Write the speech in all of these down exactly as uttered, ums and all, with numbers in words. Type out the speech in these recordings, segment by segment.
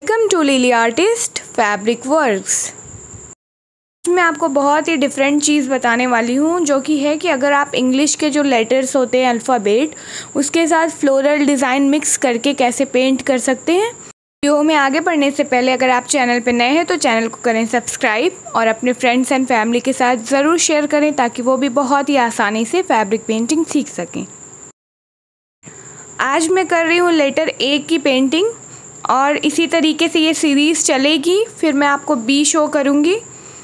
Welcome to Lily artist fabric works. मैं आपको बहुत ही डिफरेंट चीज़ बताने वाली हूँ, जो कि है कि अगर आप इंग्लिश के जो लेटर्स होते हैं अल्फ़ाबेट, उसके साथ फ्लोरल डिज़ाइन मिक्स करके कैसे पेंट कर सकते हैं। वीडियो में आगे बढ़ने से पहले अगर आप चैनल पर नए हैं तो चैनल को करें सब्सक्राइब और अपने फ्रेंड्स एंड फैमिली के साथ ज़रूर शेयर करें, ताकि वो भी बहुत ही आसानी से फैब्रिक पेंटिंग सीख सकें। आज मैं कर रही हूँ लेटर ए की पेंटिंग और इसी तरीके से ये सीरीज़ चलेगी। फिर मैं आपको बी शो करूँगी।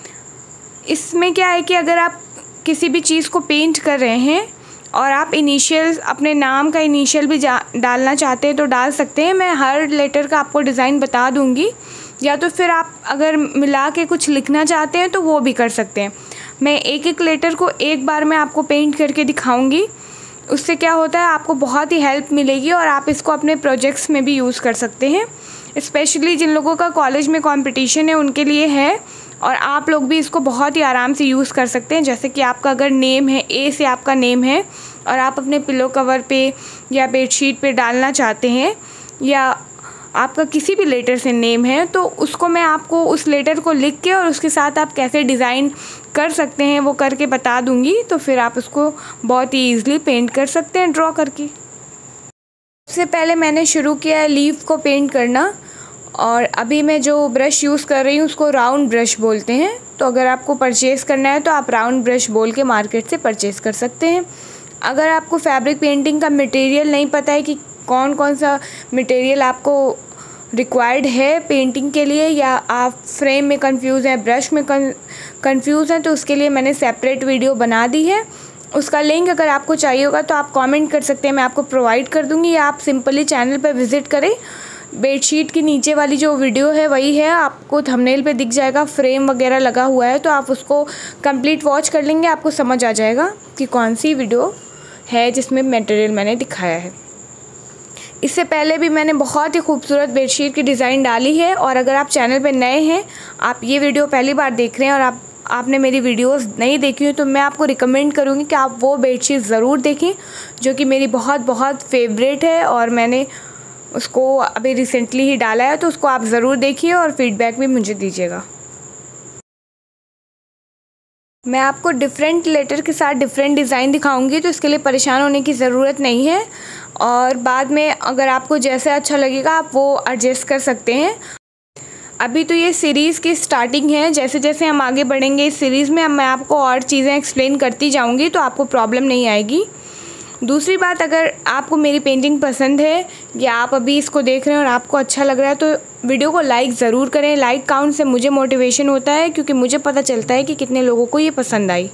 इसमें क्या है कि अगर आप किसी भी चीज़ को पेंट कर रहे हैं और आप इनिशियल अपने नाम का इनिशियल भी डालना चाहते हैं तो डाल सकते हैं। मैं हर लेटर का आपको डिज़ाइन बता दूँगी, या तो फिर आप अगर मिला के कुछ लिखना चाहते हैं तो वो भी कर सकते हैं। मैं एक एक लेटर को एक बार में आपको पेंट करके दिखाऊँगी। उससे क्या होता है, आपको बहुत ही हेल्प मिलेगी और आप इसको अपने प्रोजेक्ट्स में भी यूज़ कर सकते हैं। स्पेशली जिन लोगों का कॉलेज में कंपटीशन है उनके लिए है, और आप लोग भी इसको बहुत ही आराम से यूज़ कर सकते हैं। जैसे कि आपका अगर नेम है, ए से आपका नेम है और आप अपने पिलो कवर पे या बेडशीट पे डालना चाहते हैं, या आपका किसी भी लेटर से नेम है, तो उसको मैं आपको उस लेटर को लिख के और उसके साथ आप कैसे डिज़ाइन कर सकते हैं वो करके बता दूंगी। तो फिर आप उसको बहुत ही ईज़िली पेंट कर सकते हैं ड्रॉ करके। सबसे पहले मैंने शुरू किया है लीफ को पेंट करना, और अभी मैं जो ब्रश यूज़ कर रही हूँ उसको राउंड ब्रश बोलते हैं। तो अगर आपको परचेज़ करना है तो आप राउंड ब्रश बोल के मार्केट से परचेज़ कर सकते हैं। अगर आपको फैब्रिक पेंटिंग का मटेरियल नहीं पता है कि कौन कौन सा मटेरियल आपको रिक्वायर्ड है पेंटिंग के लिए, या आप फ्रेम में कंफ्यूज हैं, ब्रश में कंफ्यूज हैं, तो उसके लिए मैंने सेपरेट वीडियो बना दी है। उसका लिंक अगर आपको चाहिए होगा तो आप कमेंट कर सकते हैं, मैं आपको प्रोवाइड कर दूंगी, या आप सिंपली चैनल पर विज़िट करें। बेडशीट की नीचे वाली जो वीडियो है वही है, आपको थंबनेल पे दिख जाएगा, फ्रेम वगैरह लगा हुआ है, तो आप उसको कंप्लीट वॉच कर लेंगे, आपको समझ आ जाएगा कि कौन सी वीडियो है जिसमें मटेरियल मैंने दिखाया है। इससे पहले भी मैंने बहुत ही खूबसूरत बेडशीट की डिज़ाइन डाली है, और अगर आप चैनल पे नए हैं, आप ये वीडियो पहली बार देख रहे हैं और आप आपने मेरी वीडियोस नहीं देखी हुई, तो मैं आपको रिकमेंड करूँगी कि आप वो बेडशीट ज़रूर देखें, जो कि मेरी बहुत बहुत फेवरेट है, और मैंने उसको अभी रिसेंटली ही डाला है। तो उसको आप ज़रूर देखिए और फीडबैक भी मुझे दीजिएगा। मैं आपको डिफरेंट लेटर के साथ डिफरेंट डिज़ाइन दिखाऊंगी, तो इसके लिए परेशान होने की ज़रूरत नहीं है, और बाद में अगर आपको जैसे अच्छा लगेगा आप वो एडजस्ट कर सकते हैं। अभी तो ये सीरीज़ की स्टार्टिंग है, जैसे जैसे हम आगे बढ़ेंगे इस सीरीज़ में, अब मैं आपको और चीज़ें एक्सप्लेन करती जाऊंगी, तो आपको प्रॉब्लम नहीं आएगी। दूसरी बात, अगर आपको मेरी पेंटिंग पसंद है या आप अभी इसको देख रहे हैं और आपको अच्छा लग रहा है, तो वीडियो को लाइक ज़रूर करें। लाइक काउंट से मुझे मोटिवेशन होता है, क्योंकि मुझे पता चलता है कि कितने लोगों को ये पसंद आई।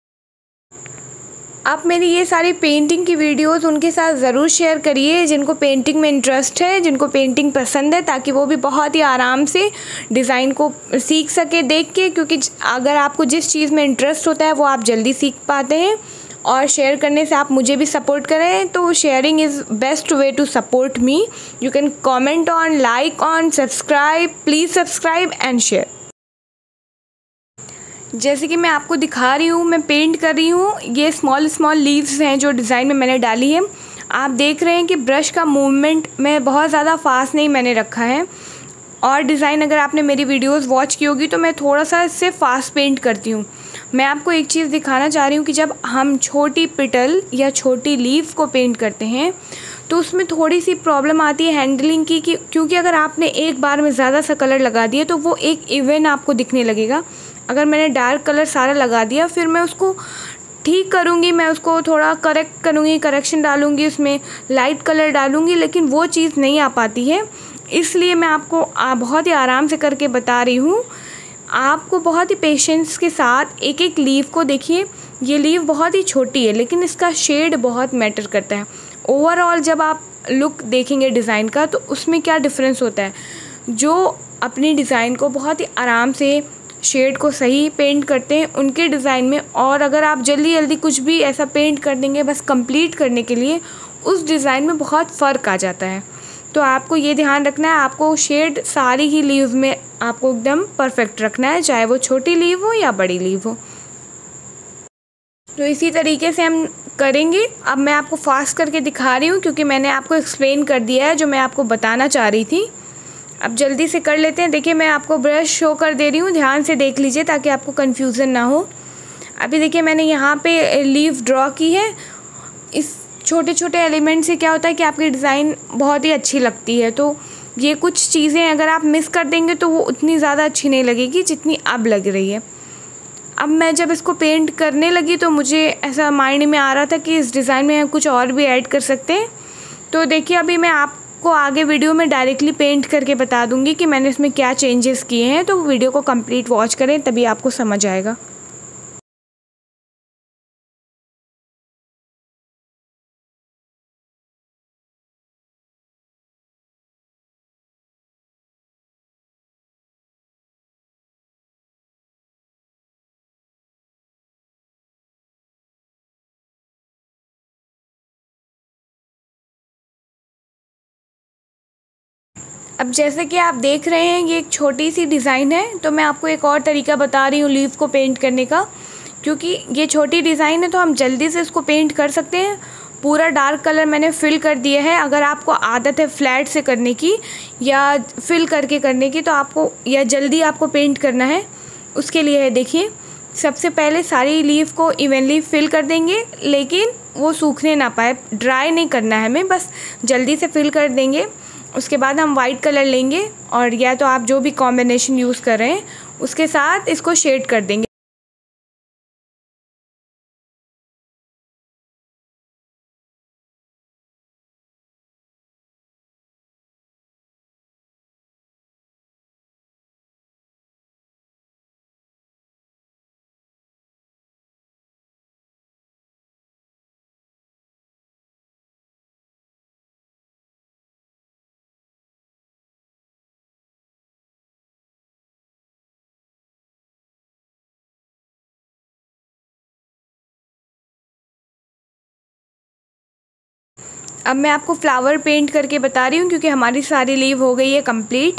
आप मेरी ये सारी पेंटिंग की वीडियोस उनके साथ ज़रूर शेयर करिए जिनको पेंटिंग में इंटरेस्ट है, जिनको पेंटिंग पसंद है, ताकि वो भी बहुत ही आराम से डिज़ाइन को सीख सके देख के। क्योंकि अगर आपको जिस चीज़ में इंटरेस्ट होता है वो आप जल्दी सीख पाते हैं, और शेयर करने से आप मुझे भी सपोर्ट करें। तो sharing is best way to support me. You can comment on, like on, subscribe, please subscribe and share. जैसे कि मैं आपको दिखा रही हूँ, मैं पेंट कर रही हूँ। ये स्मॉल स्मॉल लीव्स हैं जो डिज़ाइन में मैंने डाली है। आप देख रहे हैं कि ब्रश का मूवमेंट मैं बहुत ज़्यादा फास्ट नहीं मैंने रखा है, और डिज़ाइन अगर आपने मेरी वीडियोस वॉच की होगी तो मैं थोड़ा सा इससे फास्ट पेंट करती हूँ। मैं आपको एक चीज़ दिखाना चाह रही हूँ कि जब हम छोटी पिटल या छोटी लीफ को पेंट करते हैं तो उसमें थोड़ी सी प्रॉब्लम आती है हैंडलिंग की, कि क्योंकि अगर आपने एक बार में ज़्यादा सा कलर लगा दिया तो वो एक इवन आपको दिखने लगेगा। अगर मैंने डार्क कलर सारा लगा दिया, फिर मैं उसको ठीक करूँगी, मैं उसको थोड़ा करेक्ट करूँगी, करेक्शन डालूँगी, उसमें लाइट कलर डालूँगी, लेकिन वो चीज़ नहीं आ पाती है। इसलिए मैं आपको आ, बहुत ही आराम से करके बता रही हूँ। आपको बहुत ही पेशेंस के साथ एक एक लीफ को देखिए। ये लीफ बहुत ही छोटी है, लेकिन इसका शेड बहुत मैटर करता है। ओवरऑल जब आप लुक देखेंगे डिज़ाइन का, तो उसमें क्या डिफरेंस होता है। जो अपनी डिज़ाइन को बहुत ही आराम से शेड को सही पेंट करते हैं उनके डिज़ाइन में, और अगर आप जल्दी जल्दी कुछ भी ऐसा पेंट कर देंगे बस कंप्लीट करने के लिए, उस डिज़ाइन में बहुत फ़र्क आ जाता है। तो आपको ये ध्यान रखना है, आपको शेड सारी ही लीव में आपको एकदम परफेक्ट रखना है, चाहे वो छोटी लीव हो या बड़ी लीव हो। तो इसी तरीके से हम करेंगे। अब मैं आपको फास्ट करके दिखा रही हूँ, क्योंकि मैंने आपको एक्सप्लेन कर दिया है जो मैं आपको बताना चाह रही थी। अब जल्दी से कर लेते हैं। देखिए मैं आपको ब्रश शो कर दे रही हूँ, ध्यान से देख लीजिए ताकि आपको कन्फ्यूज़न ना हो। अभी देखिए मैंने यहाँ पे लीफ ड्रॉ की है। इस छोटे छोटे एलिमेंट से क्या होता है कि आपकी डिज़ाइन बहुत ही अच्छी लगती है। तो ये कुछ चीज़ें अगर आप मिस कर देंगे तो वो उतनी ज़्यादा अच्छी नहीं लगेगी जितनी अब लग रही है। अब मैं जब इसको पेंट करने लगी तो मुझे ऐसा माइंड में आ रहा था कि इस डिज़ाइन में हम कुछ और भी ऐड कर सकते हैं। तो देखिए अभी मैं आपको आगे वीडियो में डायरेक्टली पेंट करके बता दूंगी कि मैंने इसमें क्या चेंजेस किए हैं। तो वीडियो को कंप्लीट वॉच करें तभी आपको समझ आएगा। अब जैसे कि आप देख रहे हैं ये एक छोटी सी डिज़ाइन है। तो मैं आपको एक और तरीका बता रही हूँ लीफ को पेंट करने का। क्योंकि ये छोटी डिज़ाइन है तो हम जल्दी से इसको पेंट कर सकते हैं। पूरा डार्क कलर मैंने फिल कर दिया है। अगर आपको आदत है फ्लैट से करने की या फिल करके करने की तो आपको या जल्दी आपको पेंट करना है उसके लिए है। देखिए सबसे पहले सारी लीफ को इवनली फिल कर देंगे, लेकिन वो सूखने ना पाए, ड्राई नहीं करना है हमें, बस जल्दी से फिल कर देंगे। उसके बाद हम वाइट कलर लेंगे और या तो आप जो भी कॉम्बिनेशन यूज़ कर रहे हैं उसके साथ इसको शेड कर देंगे। अब मैं आपको फ्लावर पेंट करके बता रही हूँ क्योंकि हमारी सारी लीव हो गई है कंप्लीट।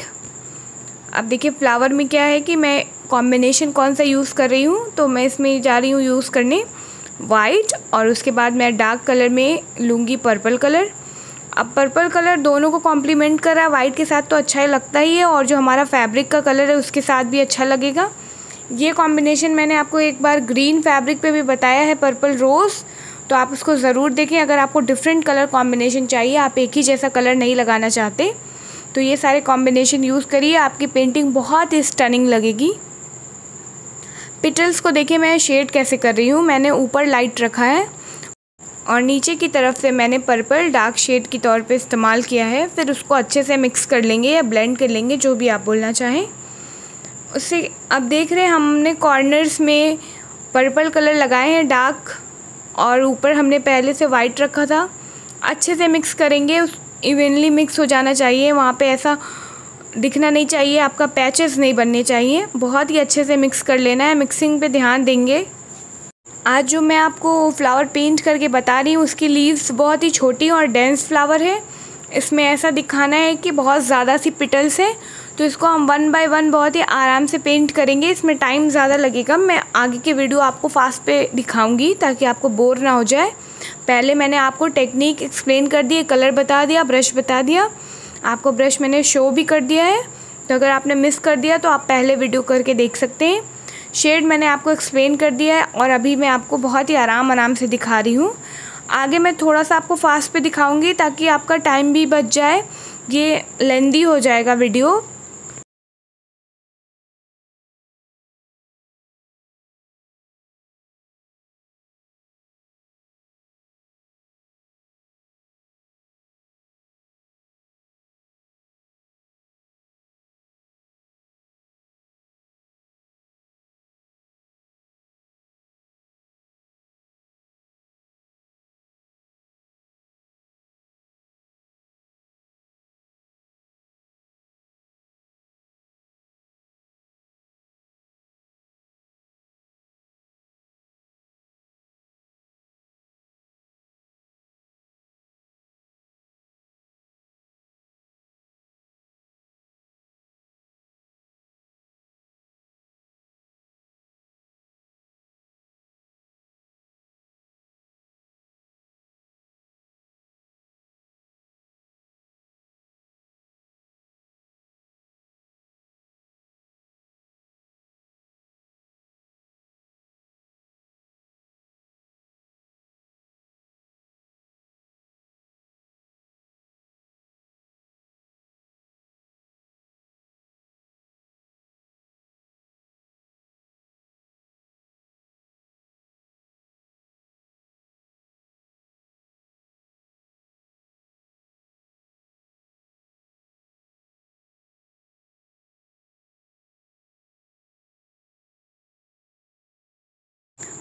अब देखिए फ्लावर में क्या है कि मैं कॉम्बिनेशन कौन सा यूज़ कर रही हूँ। तो मैं इसमें जा रही हूँ यूज़ करने वाइट और उसके बाद मैं डार्क कलर में लूँगी पर्पल कलर। अब पर्पल कलर दोनों को कॉम्प्लीमेंट कर रहा है, वाइट के साथ तो अच्छा ही लगता ही है और जो हमारा फैब्रिक का कलर है उसके साथ भी अच्छा लगेगा। ये कॉम्बिनेशन मैंने आपको एक बार ग्रीन फैब्रिक पे भी बताया है, पर्पल रोज़, तो आप उसको ज़रूर देखें। अगर आपको डिफरेंट कलर कॉम्बिनेशन चाहिए, आप एक ही जैसा कलर नहीं लगाना चाहते, तो ये सारे कॉम्बिनेशन यूज़ करिए, आपकी पेंटिंग बहुत ही स्टनिंग लगेगी। पिटल्स को देखिए मैं शेड कैसे कर रही हूँ। मैंने ऊपर लाइट रखा है और नीचे की तरफ से मैंने पर्पल डार्क शेड के तौर पे इस्तेमाल किया है। फिर उसको अच्छे से मिक्स कर लेंगे या ब्लेंड कर लेंगे, जो भी आप बोलना चाहें उससे। अब देख रहे हैं हमने कॉर्नर्स में पर्पल कलर लगाए हैं डार्क, और ऊपर हमने पहले से वाइट रखा था। अच्छे से मिक्स करेंगे, उस इवनली मिक्स हो जाना चाहिए, वहाँ पे ऐसा दिखना नहीं चाहिए, आपका पैचेस नहीं बनने चाहिए। बहुत ही अच्छे से मिक्स कर लेना है, मिक्सिंग पे ध्यान देंगे। आज जो मैं आपको फ्लावर पेंट करके बता रही हूँ उसकी लीव्स बहुत ही छोटी और डेंस फ्लावर है। इसमें ऐसा दिखाना है कि बहुत ज़्यादा सी पिटल्स हैं, तो इसको हम वन बाय वन बहुत ही आराम से पेंट करेंगे। इसमें टाइम ज़्यादा लगेगा, मैं आगे के वीडियो आपको फास्ट पे दिखाऊंगी ताकि आपको बोर ना हो जाए। पहले मैंने आपको टेक्निक एक्सप्लेन कर दी, कलर बता दिया, ब्रश बता दिया, आपको ब्रश मैंने शो भी कर दिया है। तो अगर आपने मिस कर दिया तो आप पहले वीडियो करके देख सकते हैं। शेड मैंने आपको एक्सप्लेन कर दिया है और अभी मैं आपको बहुत ही आराम आराम से दिखा रही हूँ। आगे मैं थोड़ा सा आपको फास्ट पे दिखाऊंगी ताकि आपका टाइम भी बच जाए, ये लेंदी हो जाएगा वीडियो।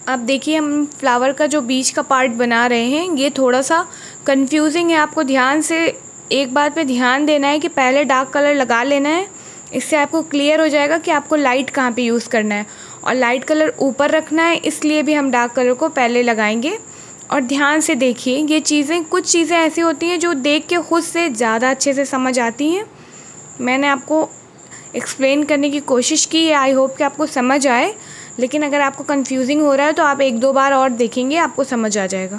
अब देखिए हम फ्लावर का जो बीच का पार्ट बना रहे हैं ये थोड़ा सा कंफ्यूजिंग है। आपको ध्यान से एक बात पे ध्यान देना है कि पहले डार्क कलर लगा लेना है। इससे आपको क्लियर हो जाएगा कि आपको लाइट कहाँ पे यूज़ करना है, और लाइट कलर ऊपर रखना है, इसलिए भी हम डार्क कलर को पहले लगाएंगे। और ध्यान से देखिए, ये चीज़ें कुछ चीज़ें ऐसी होती हैं जो देख के खुद से ज़्यादा अच्छे से समझ आती हैं। मैंने आपको एक्सप्लेन करने की कोशिश की है, आई होप कि आपको समझ आए। लेकिन अगर आपको कंफ्यूजिंग हो रहा है तो आप एक दो बार और देखेंगे, आपको समझ आ जाएगा।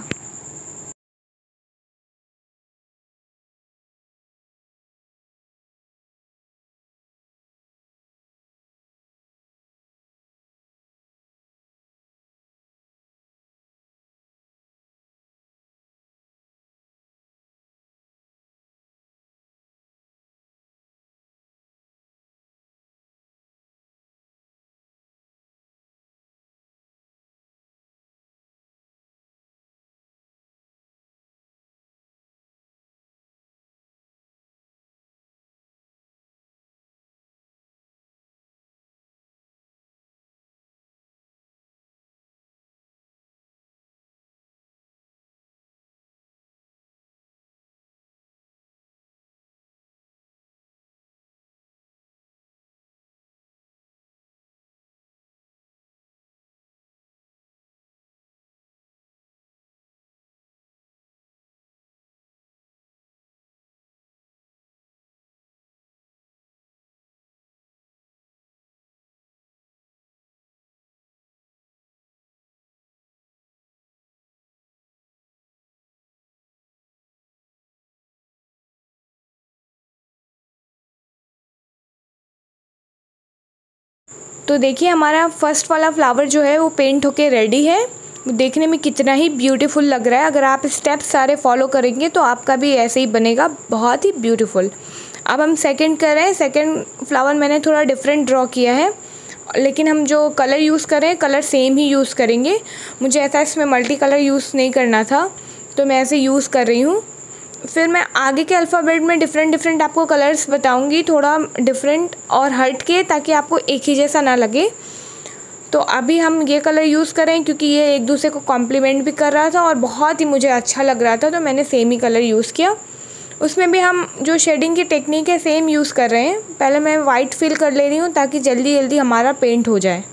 तो देखिए हमारा फर्स्ट वाला फ्लावर जो है वो पेंट होके रेडी है। वो देखने में कितना ही ब्यूटीफुल लग रहा है। अगर आप स्टेप्स सारे फॉलो करेंगे तो आपका भी ऐसे ही बनेगा, बहुत ही ब्यूटीफुल। अब हम सेकंड कर रहे हैं। सेकंड फ्लावर मैंने थोड़ा डिफरेंट ड्रॉ किया है, लेकिन हम जो कलर यूज़ करें कलर सेम ही यूज़ करेंगे। मुझे ऐसा इसमें मल्टी कलर यूज़ नहीं करना था, तो मैं ऐसे यूज़ कर रही हूँ। फिर मैं आगे के अल्फ़ाबेट में डिफरेंट डिफरेंट आपको कलर्स बताऊंगी, थोड़ा डिफरेंट और हट के, ताकि आपको एक ही जैसा ना लगे। तो अभी हम ये कलर यूज़ करें क्योंकि ये एक दूसरे को कॉम्प्लीमेंट भी कर रहा था और बहुत ही मुझे अच्छा लग रहा था, तो मैंने सेम ही कलर यूज़ किया। उसमें भी हम जो शेडिंग की टेक्निक है सेम यूज़ कर रहे हैं। पहले मैं वाइट फिल कर ले रही हूँ ताकि जल्दी जल्दी हमारा पेंट हो जाए।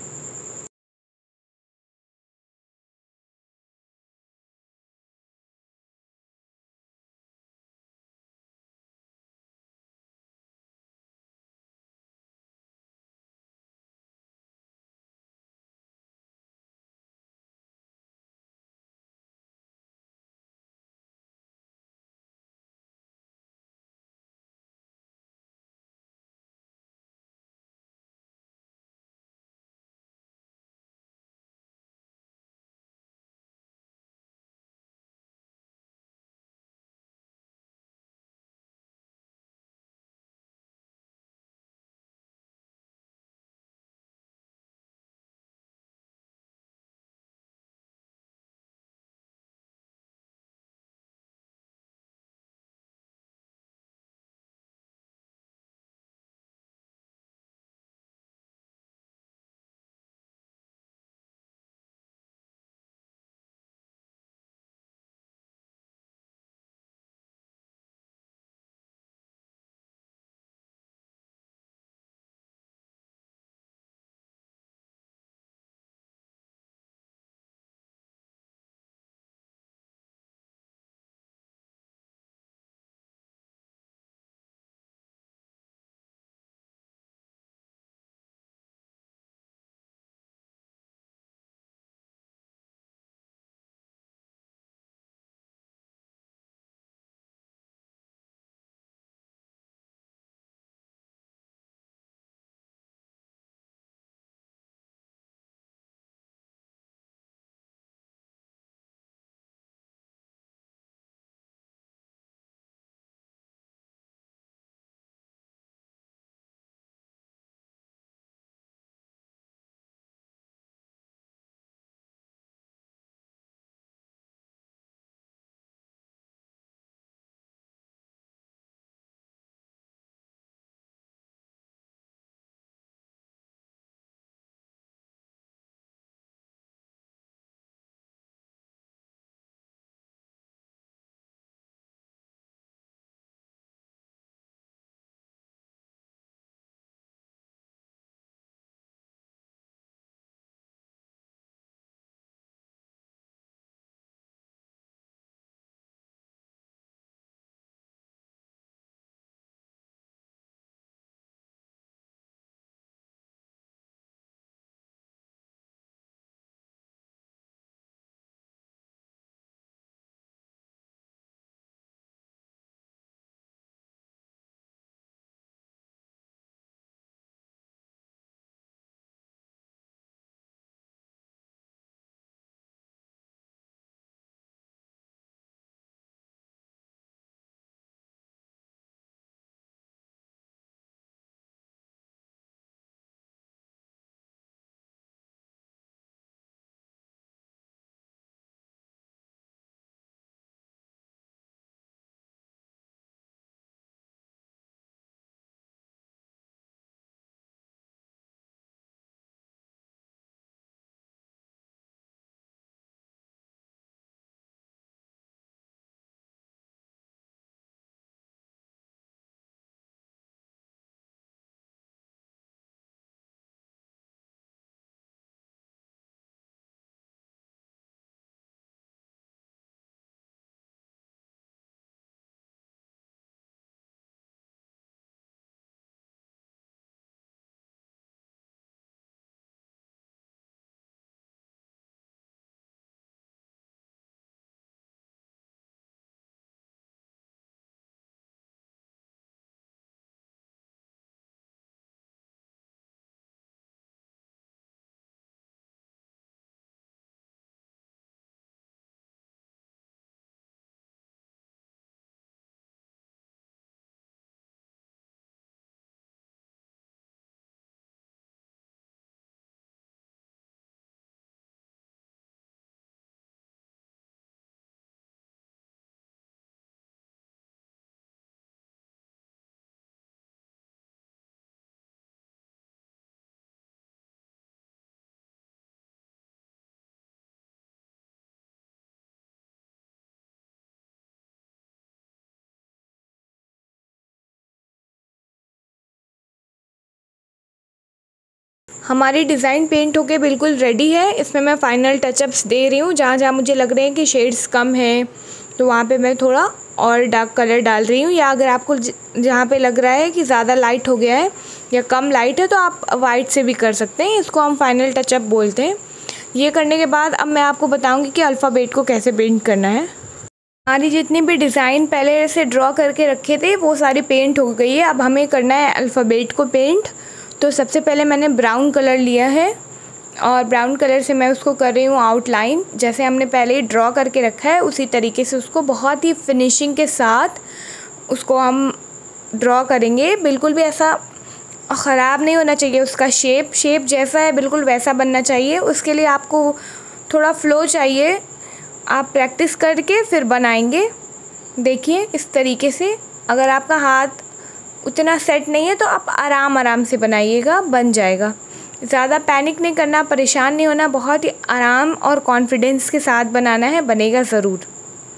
हमारी डिज़ाइन पेंट होके बिल्कुल रेडी है। इसमें मैं फ़ाइनल टचअप्स दे रही हूँ। जहाँ जहाँ मुझे लग रहे हैं कि शेड्स कम हैं तो वहाँ पे मैं थोड़ा और डार्क कलर डाल रही हूँ, या अगर आपको जहाँ पे लग रहा है कि ज़्यादा लाइट हो गया है या कम लाइट है तो आप वाइट से भी कर सकते हैं। इसको हम फाइनल टचअप बोलते हैं। ये करने के बाद अब मैं आपको बताऊँगी कि अल्फ़ाबेट को कैसे पेंट करना है। हमारी जितनी भी डिज़ाइन पहले से ड्रॉ करके रखे थे वो सारी पेंट हो गई है। अब हमें करना है अल्फ़ाबेट को पेंट। तो सबसे पहले मैंने ब्राउन कलर लिया है और ब्राउन कलर से मैं उसको कर रही हूँ आउटलाइन। जैसे हमने पहले ही ड्रॉ करके रखा है उसी तरीके से उसको बहुत ही फिनिशिंग के साथ उसको हम ड्रॉ करेंगे। बिल्कुल भी ऐसा ख़राब नहीं होना चाहिए उसका शेप। शेप जैसा है बिल्कुल वैसा बनना चाहिए। उसके लिए आपको थोड़ा फ्लो चाहिए। आप प्रैक्टिस करके फिर बनाएंगे। देखिए इस तरीके से। अगर आपका हाथ उतना सेट नहीं है तो आप आराम आराम से बनाइएगा, बन जाएगा। ज़्यादा पैनिक नहीं करना, परेशान नहीं होना, बहुत ही आराम और कॉन्फिडेंस के साथ बनाना है, बनेगा ज़रूर।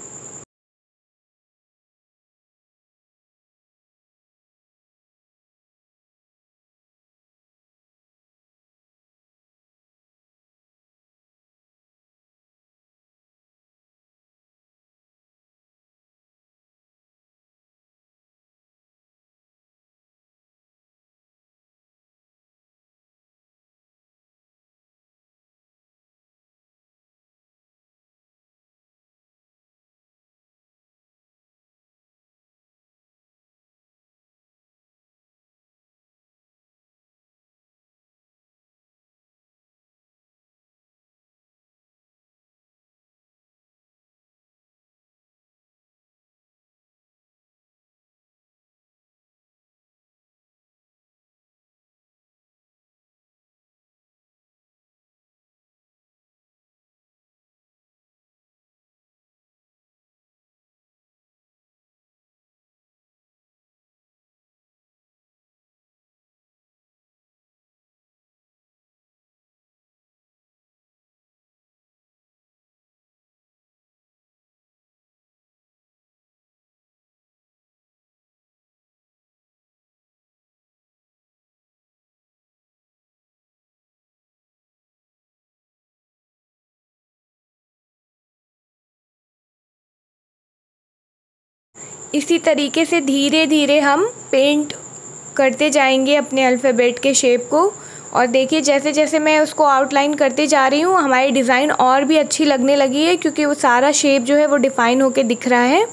इसी तरीके से धीरे धीरे हम पेंट करते जाएंगे अपने अल्फ़ाबेट के शेप को। और देखिए जैसे जैसे मैं उसको आउटलाइन करते जा रही हूँ हमारी डिज़ाइन और भी अच्छी लगने लगी है, क्योंकि वो सारा शेप जो है वो डिफ़ाइन होके दिख रहा है।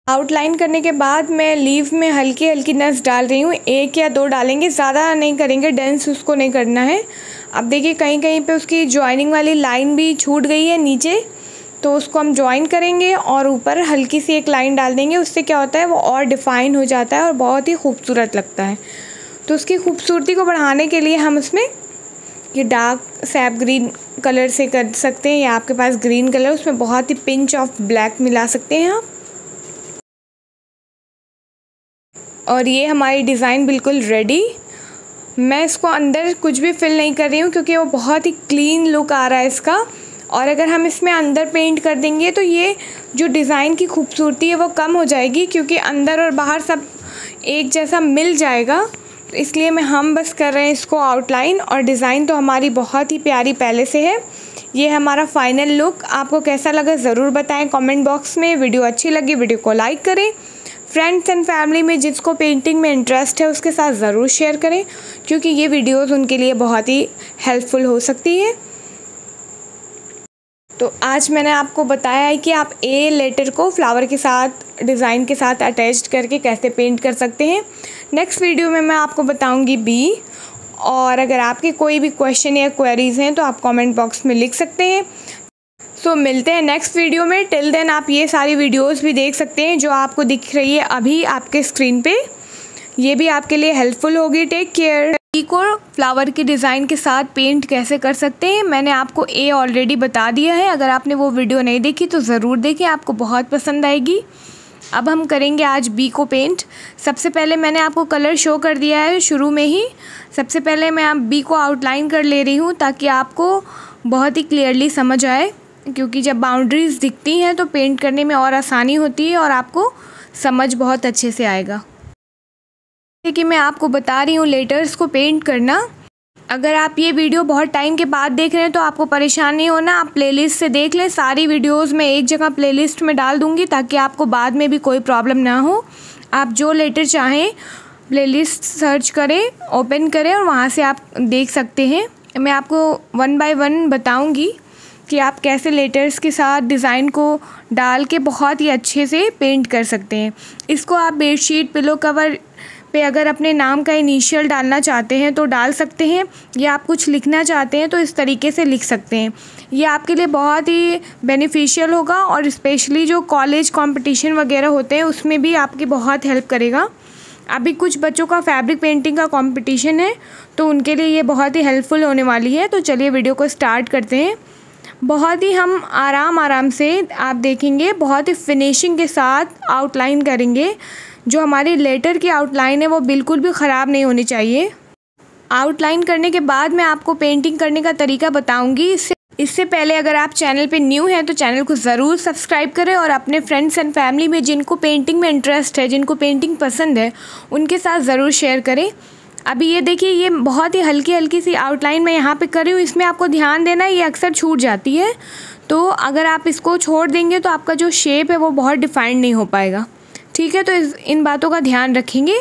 आउटलाइन करने के बाद मैं लीव में हल्की हल्की नस डाल रही हूँ, एक या दो डालेंगे, ज़्यादा नहीं करेंगे, डेंस उसको नहीं करना है। अब देखिए कहीं कहीं पे उसकी जॉइनिंग वाली लाइन भी छूट गई है नीचे, तो उसको हम जॉइन करेंगे और ऊपर हल्की सी एक लाइन डाल देंगे। उससे क्या होता है वो और डिफ़ाइन हो जाता है और बहुत ही खूबसूरत लगता है। तो उसकी खूबसूरती को बढ़ाने के लिए हम उसमें ये डार्क सैप ग्रीन कलर से कर सकते हैं, या आपके पास ग्रीन कलर उसमें बहुत ही पिंच ऑफ ब्लैक मिला सकते हैं आप। और ये हमारी डिज़ाइन बिल्कुल रेडी। मैं इसको अंदर कुछ भी फिल नहीं कर रही हूँ क्योंकि वो बहुत ही क्लीन लुक आ रहा है इसका। और अगर हम इसमें अंदर पेंट कर देंगे तो ये जो डिज़ाइन की खूबसूरती है वो कम हो जाएगी, क्योंकि अंदर और बाहर सब एक जैसा मिल जाएगा। तो इसलिए मैं हम बस कर रहे हैं इसको आउटलाइन। और डिज़ाइन तो हमारी बहुत ही प्यारी पहले से है। ये हमारा फाइनल लुक। आपको कैसा लगा ज़रूर बताएं कमेंट बॉक्स में। वीडियो अच्छी लगी वीडियो को लाइक करें। फ्रेंड्स एंड फैमिली में जिसको पेंटिंग में इंटरेस्ट है उसके साथ ज़रूर शेयर करें, क्योंकि ये वीडियोज़ उनके लिए बहुत ही हेल्पफुल हो सकती है। तो आज मैंने आपको बताया है कि आप ए लेटर को फ्लावर के साथ डिज़ाइन के साथ अटैच्ड करके कैसे पेंट कर सकते हैं। नेक्स्ट वीडियो में मैं आपको बताऊंगी बी। और अगर आपके कोई भी क्वेश्चन या क्वेरीज़ हैं तो आप कमेंट बॉक्स में लिख सकते हैं। सो so, मिलते हैं नेक्स्ट वीडियो में। टिल देन आप ये सारी वीडियोस भी देख सकते हैं जो आपको दिख रही है अभी आपके स्क्रीन पे। ये भी आपके लिए हेल्पफुल होगी। Take care. बी को फ्लावर की डिज़ाइन के साथ पेंट कैसे कर सकते हैं मैंने आपको ए ऑलरेडी बता दिया है। अगर आपने वो वीडियो नहीं देखी तो ज़रूर देखें, आपको बहुत पसंद आएगी। अब हम करेंगे आज बी को पेंट। सबसे पहले मैंने आपको कलर शो कर दिया है शुरू में ही। सबसे पहले मैं आप बी को आउटलाइन कर ले रही हूँ ताकि आपको बहुत ही क्लियरली समझ आए, क्योंकि जब बाउंड्रीज़ दिखती हैं तो पेंट करने में और आसानी होती है और आपको समझ बहुत अच्छे से आएगा। जैसे कि मैं आपको बता रही हूँ लेटर्स को पेंट करना। अगर आप ये वीडियो बहुत टाइम के बाद देख रहे हैं तो आपको परेशान नहीं होना, आप प्लेलिस्ट से देख लें। सारी वीडियोस मैं एक जगह प्लेलिस्ट में डाल दूँगी ताकि आपको बाद में भी कोई प्रॉब्लम ना हो। आप जो लेटर चाहें प्लेलिस्ट सर्च करें, ओपन करें और वहाँ से आप देख सकते हैं। मैं आपको वन बाय वन बताऊँगी कि आप कैसे लेटर्स के साथ डिज़ाइन को डाल के बहुत ही अच्छे से पेंट कर सकते हैं। इसको आप बेडशीट पिलो कवर पे अगर अपने नाम का इनिशियल डालना चाहते हैं तो डाल सकते हैं, या आप कुछ लिखना चाहते हैं तो इस तरीके से लिख सकते हैं। ये आपके लिए बहुत ही बेनिफिशियल होगा और स्पेशली जो कॉलेज कंपटीशन वगैरह होते हैं उसमें भी आपकी बहुत हेल्प करेगा। अभी कुछ बच्चों का फैब्रिक पेंटिंग का कंपटीशन है तो उनके लिए ये बहुत ही हेल्पफुल होने वाली है। तो चलिए वीडियो को स्टार्ट करते हैं। बहुत ही हम आराम आराम से आप देखेंगे बहुत ही फिनिशिंग के साथ आउटलाइन करेंगे। जो हमारी लेटर की आउटलाइन है वो बिल्कुल भी ख़राब नहीं होनी चाहिए। आउटलाइन करने के बाद मैं आपको पेंटिंग करने का तरीका बताऊंगी। इससे इससे पहले अगर आप चैनल पे न्यू हैं तो चैनल को ज़रूर सब्सक्राइब करें और अपने फ्रेंड्स एंड फैमिली में जिनको पेंटिंग में इंटरेस्ट है, जिनको पेंटिंग पसंद है, उनके साथ ज़रूर शेयर करें। अभी ये देखिए ये बहुत ही हल्की हल्की सी आउटलाइन मैं यहाँ पे कर रही हूँ। इसमें आपको ध्यान देना है, ये अक्सर छूट जाती है, तो अगर आप इसको छोड़ देंगे तो आपका जो शेप है वो बहुत डिफाइंड नहीं हो पाएगा। ठीक है, तो इस इन बातों का ध्यान रखेंगे।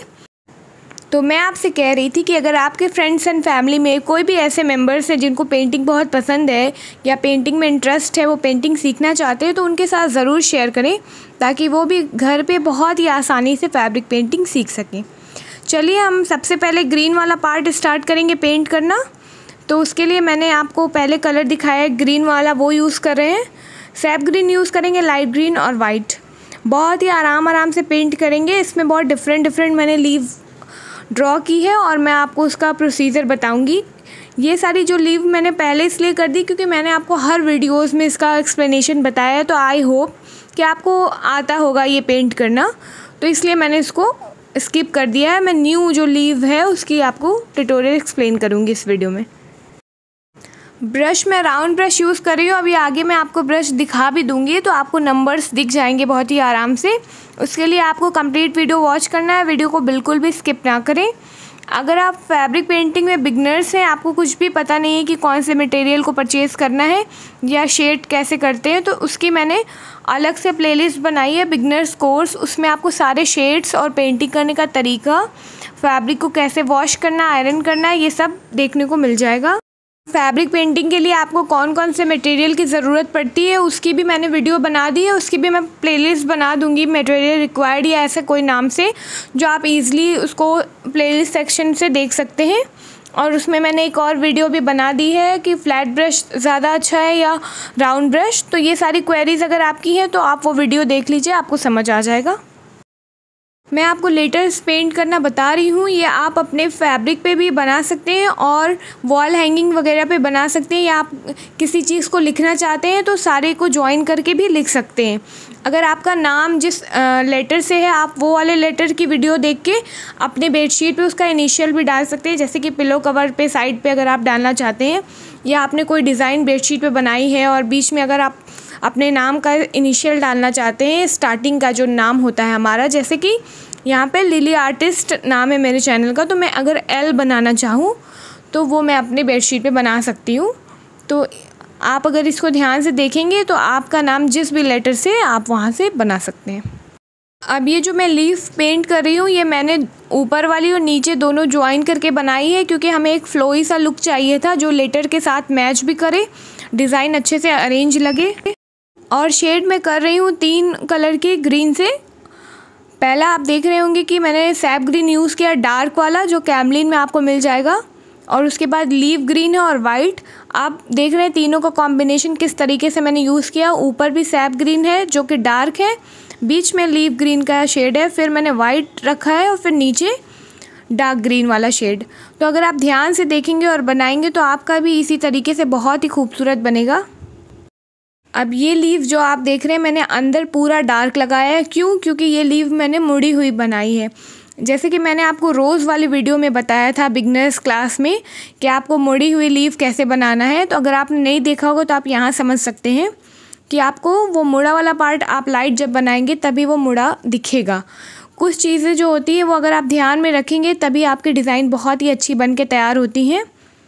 तो मैं आपसे कह रही थी कि अगर आपके फ्रेंड्स एंड फैमिली में कोई भी ऐसे मेंबर्स हैं जिनको पेंटिंग बहुत पसंद है या पेंटिंग में इंटरेस्ट है, वो पेंटिंग सीखना चाहते हैं, तो उनके साथ ज़रूर शेयर करें ताकि वो भी घर पे बहुत ही आसानी से फैब्रिक पेंटिंग सीख सकें। चलिए हम सबसे पहले ग्रीन वाला पार्ट स्टार्ट करेंगे पेंट करना। तो उसके लिए मैंने आपको पहले कलर दिखाया है ग्रीन वाला, वो यूज़ कर रहे हैं। सैप ग्रीन यूज़ करेंगे, लाइट ग्रीन और वाइट। बहुत ही आराम आराम से पेंट करेंगे। इसमें बहुत डिफरेंट डिफरेंट मैंने लीव ड्रॉ की है और मैं आपको उसका प्रोसीजर बताऊंगी। ये सारी जो लीव मैंने पहले इसलिए कर दी क्योंकि मैंने आपको हर वीडियोस में इसका एक्सप्लेनेशन बताया है, तो आई होप कि आपको आता होगा ये पेंट करना, तो इसलिए मैंने इसको स्किप कर दिया है। मैं न्यू जो लीव है उसकी आपको ट्यूटोरियल एक्सप्लेन करूँगी इस वीडियो में। ब्रश मैं राउंड ब्रश यूज़ कर रही हूँ। अभी आगे मैं आपको ब्रश दिखा भी दूँगी तो आपको नंबर्स दिख जाएंगे बहुत ही आराम से। उसके लिए आपको कंप्लीट वीडियो वॉच करना है, वीडियो को बिल्कुल भी स्किप ना करें। अगर आप फैब्रिक पेंटिंग में बिगनर्स हैं, आपको कुछ भी पता नहीं है कि कौन से मटेरियल को परचेज़ करना है या शेड कैसे करते हैं, तो उसकी मैंने अलग से प्लेलिस्ट बनाई है बिगनर्स कोर्स। उसमें आपको सारे शेड्स और पेंटिंग करने का तरीका, फैब्रिक को कैसे वॉश करना, आयरन करना है, ये सब देखने को मिल जाएगा। फैब्रिक पेंटिंग के लिए आपको कौन कौन से मटेरियल की ज़रूरत पड़ती है उसकी भी मैंने वीडियो बना दी है, उसकी भी मैं प्लेलिस्ट बना दूंगी मटेरियल रिक्वायर्ड या ऐसे कोई नाम से, जो आप इजीली उसको प्लेलिस्ट सेक्शन से देख सकते हैं। और उसमें मैंने एक और वीडियो भी बना दी है कि फ्लैट ब्रश ज़्यादा अच्छा है या राउंड ब्रश। तो ये सारी क्वेरीज़ अगर आपकी हैं तो आप वो वीडियो देख लीजिए, आपको समझ आ जाएगा। मैं आपको लेटर्स पेंट करना बता रही हूँ, ये आप अपने फैब्रिक पे भी बना सकते हैं और वॉल हैंगिंग वगैरह पे बना सकते हैं, या आप किसी चीज़ को लिखना चाहते हैं तो सारे को ज्वाइन करके भी लिख सकते हैं। अगर आपका नाम जिस लेटर से है, आप वो वाले लेटर की वीडियो देख के अपने बेडशीट पे उसका इनिशियल भी डाल सकते हैं, जैसे कि पिलो कवर पे साइड पे अगर आप डालना चाहते हैं, या आपने कोई डिज़ाइन बेडशीट पे बनाई है और बीच में अगर आप अपने नाम का इनिशियल डालना चाहते हैं, स्टार्टिंग का जो नाम होता है हमारा, जैसे कि यहाँ पे लिली आर्टिस्ट नाम है मेरे चैनल का, तो मैं अगर एल बनाना चाहूँ तो वो मैं अपने बेडशीट पे बना सकती हूँ। तो आप अगर इसको ध्यान से देखेंगे तो आपका नाम जिस भी लेटर से आप वहाँ से बना सकते हैं। अब ये जो मैं लीफ पेंट कर रही हूँ, ये मैंने ऊपर वाली और नीचे दोनों ज्वाइन करके बनाई है, क्योंकि हमें एक फ्लोई सा लुक चाहिए था जो लेटर के साथ मैच भी करे, डिज़ाइन अच्छे से अरेंज लगे। और शेड मैं कर रही हूँ तीन कलर के ग्रीन से। पहला आप देख रहे होंगे कि मैंने सैप ग्रीन यूज़ किया, डार्क वाला जो कैमलिन में आपको मिल जाएगा, और उसके बाद लीफ ग्रीन है और वाइट। आप देख रहे हैं तीनों का कॉम्बिनेशन किस तरीके से मैंने यूज़ किया। ऊपर भी सैप ग्रीन है जो कि डार्क है, बीच में लीफ ग्रीन का शेड है, फिर मैंने वाइट रखा है और फिर नीचे डार्क ग्रीन वाला शेड। तो अगर आप ध्यान से देखेंगे और बनाएंगे तो आपका भी इसी तरीके से बहुत ही खूबसूरत बनेगा। अब ये लीफ जो आप देख रहे हैं मैंने अंदर पूरा डार्क लगाया है, क्यों? क्योंकि ये लीफ मैंने मुड़ी हुई बनाई है। जैसे कि मैंने आपको रोज़ वाली वीडियो में बताया था बिगनर्स क्लास में कि आपको मुड़ी हुई लीफ कैसे बनाना है, तो अगर आपने नहीं देखा होगा तो आप यहाँ समझ सकते हैं कि आपको वो मुड़ा वाला पार्ट आप लाइट जब बनाएंगे तभी वो मुड़ा दिखेगा। कुछ चीज़ें जो होती है वो अगर आप ध्यान में रखेंगे तभी आपकी डिज़ाइन बहुत ही अच्छी बन के तैयार होती हैं।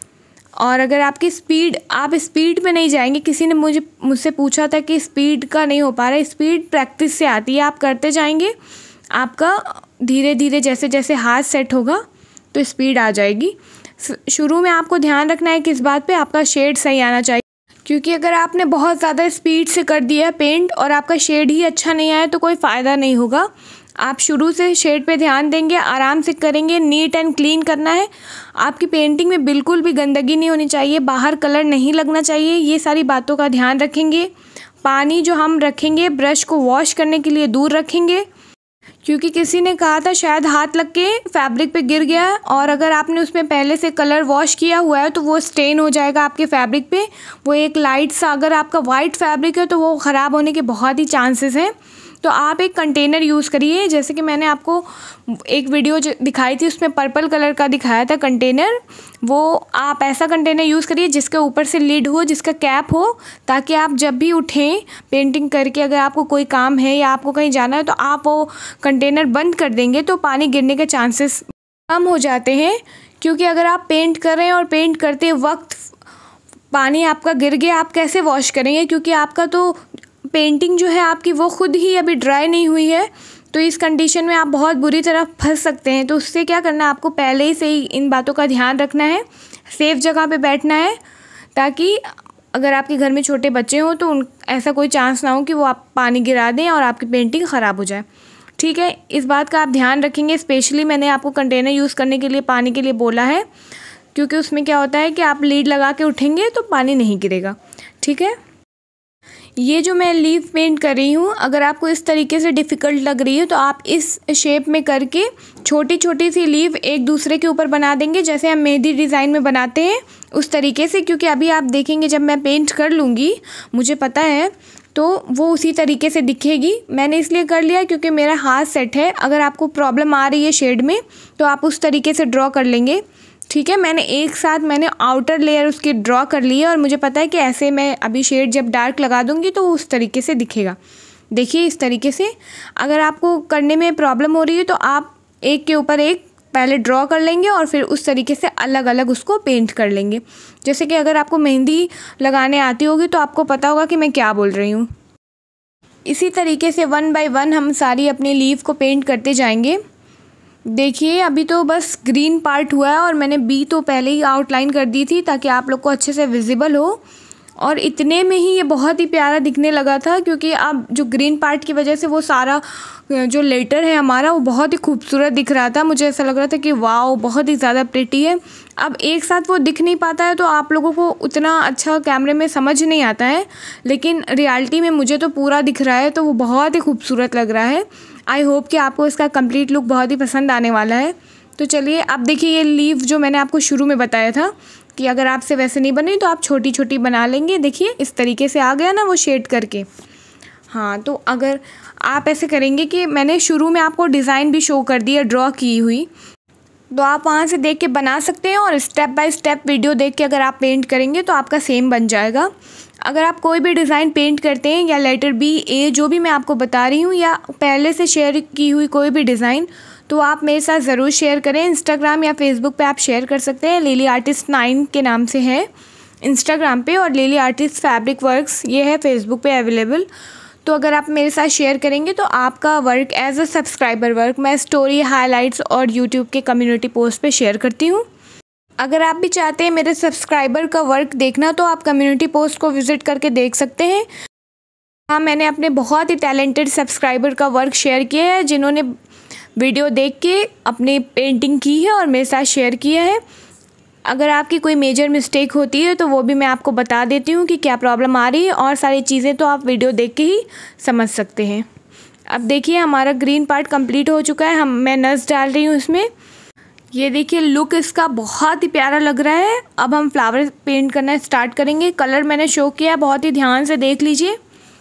और अगर आपकी स्पीड, आप स्पीड में नहीं जाएंगे, किसी ने मुझे मुझसे पूछा था कि स्पीड का नहीं हो पा रहा है, स्पीड प्रैक्टिस से आती है, आप करते जाएंगे, आपका धीरे धीरे जैसे जैसे हाथ सेट होगा तो स्पीड आ जाएगी। शुरू में आपको ध्यान रखना है कि इस बात पे आपका शेड सही आना चाहिए, क्योंकि अगर आपने बहुत ज़्यादा स्पीड से कर दिया है पेंट और आपका शेड ही अच्छा नहीं आया तो कोई फ़ायदा नहीं होगा। आप शुरू से शेड पे ध्यान देंगे, आराम से करेंगे, नीट एंड क्लीन करना है। आपकी पेंटिंग में बिल्कुल भी गंदगी नहीं होनी चाहिए, बाहर कलर नहीं लगना चाहिए, ये सारी बातों का ध्यान रखेंगे। पानी जो हम रखेंगे ब्रश को वॉश करने के लिए दूर रखेंगे, क्योंकि किसी ने कहा था शायद हाथ लग के फैब्रिक पे गिर गया, और अगर आपने उसमें पहले से कलर वॉश किया हुआ है तो वो स्टेन हो जाएगा आपके फैब्रिक पे। वो एक लाइट सा, अगर आपका वाइट फैब्रिक है तो वो ख़राब होने के बहुत ही चांसेस हैं। तो आप एक कंटेनर यूज़ करिए, जैसे कि मैंने आपको एक वीडियो दिखाई थी उसमें पर्पल कलर का दिखाया था कंटेनर, वो आप ऐसा कंटेनर यूज़ करिए जिसके ऊपर से लिड हो, जिसका कैप हो, ताकि आप जब भी उठें पेंटिंग करके, अगर आपको कोई काम है या आपको कहीं जाना है तो आप वो कंटेनर बंद कर देंगे तो पानी गिरने के चांसेस कम हो जाते हैं। क्योंकि अगर आप पेंट कर रहे हैं और पेंट करते वक्त पानी आपका गिर गया, आप कैसे वॉश करेंगे? क्योंकि आपका तो पेंटिंग जो है आपकी वो खुद ही अभी ड्राई नहीं हुई है, तो इस कंडीशन में आप बहुत बुरी तरह फंस सकते हैं। तो उससे क्या करना है, आपको पहले ही से ही इन बातों का ध्यान रखना है, सेफ़ जगह पे बैठना है, ताकि अगर आपके घर में छोटे बच्चे हों तो उन ऐसा कोई चांस ना हो कि वो आप पानी गिरा दें और आपकी पेंटिंग ख़राब हो जाए। ठीक है, इस बात का आप ध्यान रखेंगे। स्पेशली मैंने आपको कंटेनर यूज़ करने के लिए पानी के लिए बोला है, क्योंकि उसमें क्या होता है कि आप लीड लगा के उठेंगे तो पानी नहीं गिरेगा। ठीक है, ये जो मैं लीफ पेंट कर रही हूँ, अगर आपको इस तरीके से डिफ़िकल्ट लग रही है तो आप इस शेप में करके छोटी छोटी सी लीफ एक दूसरे के ऊपर बना देंगे, जैसे हम मेहंदी डिज़ाइन में बनाते हैं उस तरीके से। क्योंकि अभी आप देखेंगे जब मैं पेंट कर लूँगी, मुझे पता है, तो वो उसी तरीके से दिखेगी। मैंने इसलिए कर लिया क्योंकि मेरा हाथ सेट है। अगर आपको प्रॉब्लम आ रही है शेड में तो आप उस तरीके से ड्रॉ कर लेंगे। ठीक है, मैंने एक साथ मैंने आउटर लेयर उसकी ड्रॉ कर ली है, और मुझे पता है कि ऐसे मैं अभी शेड जब डार्क लगा दूंगी तो उस तरीके से दिखेगा। देखिए इस तरीके से। अगर आपको करने में प्रॉब्लम हो रही है तो आप एक के ऊपर एक पहले ड्रॉ कर लेंगे और फिर उस तरीके से अलग अलग उसको पेंट कर लेंगे। जैसे कि अगर आपको मेहंदी लगाने आती होगी तो आपको पता होगा कि मैं क्या बोल रही हूँ। इसी तरीके से वन बाय वन हम सारी अपनी लीफ को पेंट करते जाएंगे। देखिए अभी तो बस ग्रीन पार्ट हुआ है और मैंने बी तो पहले ही आउटलाइन कर दी थी ताकि आप लोग को अच्छे से विजिबल हो, और इतने में ही ये बहुत ही प्यारा दिखने लगा था क्योंकि अब जो ग्रीन पार्ट की वजह से वो सारा जो लेटर है हमारा वो बहुत ही खूबसूरत दिख रहा था। मुझे ऐसा लग रहा था कि वाओ बहुत ही ज़्यादा प्रिटी है। अब एक साथ वो दिख नहीं पाता है तो आप लोगों को उतना अच्छा कैमरे में समझ नहीं आता है, लेकिन रियलिटी में मुझे तो पूरा दिख रहा है, तो वो बहुत ही खूबसूरत लग रहा है। आई होप कि आपको इसका कंप्लीट लुक बहुत ही पसंद आने वाला है। तो चलिए अब देखिए ये लीव जो मैंने आपको शुरू में बताया था कि अगर आपसे वैसे नहीं बनी तो आप छोटी छोटी बना लेंगे। देखिए इस तरीके से आ गया ना वो शेड करके। हाँ, तो अगर आप ऐसे करेंगे कि मैंने शुरू में आपको डिज़ाइन भी शो कर दी है ड्रॉ की हुई, तो आप वहाँ से देख के बना सकते हैं और स्टेप बाय स्टेप वीडियो देख के अगर आप पेंट करेंगे तो आपका सेम बन जाएगा। अगर आप कोई भी डिज़ाइन पेंट करते हैं या लेटर बी ए जो भी मैं आपको बता रही हूँ या पहले से शेयर की हुई कोई भी डिज़ाइन, तो आप मेरे साथ ज़रूर शेयर करें। इंस्टाग्राम या फेसबुक पे आप शेयर कर सकते हैं। लिली आर्टिस्ट नाइन के नाम से है इंस्टाग्राम पे, और लिली आर्टिस्ट फैब्रिक वर्क्स ये है फेसबुक पे अवेलेबल। तो अगर आप मेरे साथ शेयर करेंगे तो आपका work as a subscriber work मैं स्टोरी, हाइलाइट्स और यूट्यूब के कम्युनिटी पोस्ट पे शेयर करती हूँ। अगर आप भी चाहते हैं मेरे सब्सक्राइबर का वर्क देखना तो आप कम्युनिटी पोस्ट को विज़िट करके देख सकते हैं। हाँ, मैंने अपने बहुत ही टैलेंटेड सब्सक्राइबर का वर्क शेयर किया है जिन्होंने वीडियो देख के अपनी पेंटिंग की है और मेरे साथ शेयर किया है। अगर आपकी कोई मेजर मिस्टेक होती है तो वो भी मैं आपको बता देती हूँ कि क्या प्रॉब्लम आ रही है, और सारी चीज़ें तो आप वीडियो देख के ही समझ सकते हैं। अब देखिए हमारा ग्रीन पार्ट कंप्लीट हो चुका है। हम मैं नस डाल रही हूँ इसमें। ये देखिए लुक इसका बहुत ही प्यारा लग रहा है। अब हम फ्लावर पेंट करना स्टार्ट करेंगे। कलर मैंने शो किया, बहुत ही ध्यान से देख लीजिए,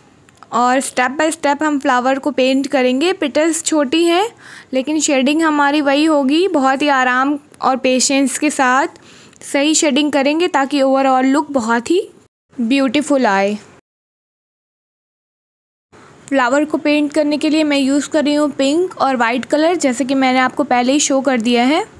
और स्टेप बाय स्टेप हम फ्लावर को पेंट करेंगे। पेटल्स छोटी हैं लेकिन शेडिंग हमारी वही होगी, बहुत ही आराम और पेशेंस के साथ सही शेडिंग करेंगे ताकि ओवरऑल लुक बहुत ही ब्यूटीफुल आए। फ्लावर को पेंट करने के लिए मैं यूज़ कर रही हूँ पिंक और वाइट कलर, जैसे कि मैंने आपको पहले ही शो कर दिया है।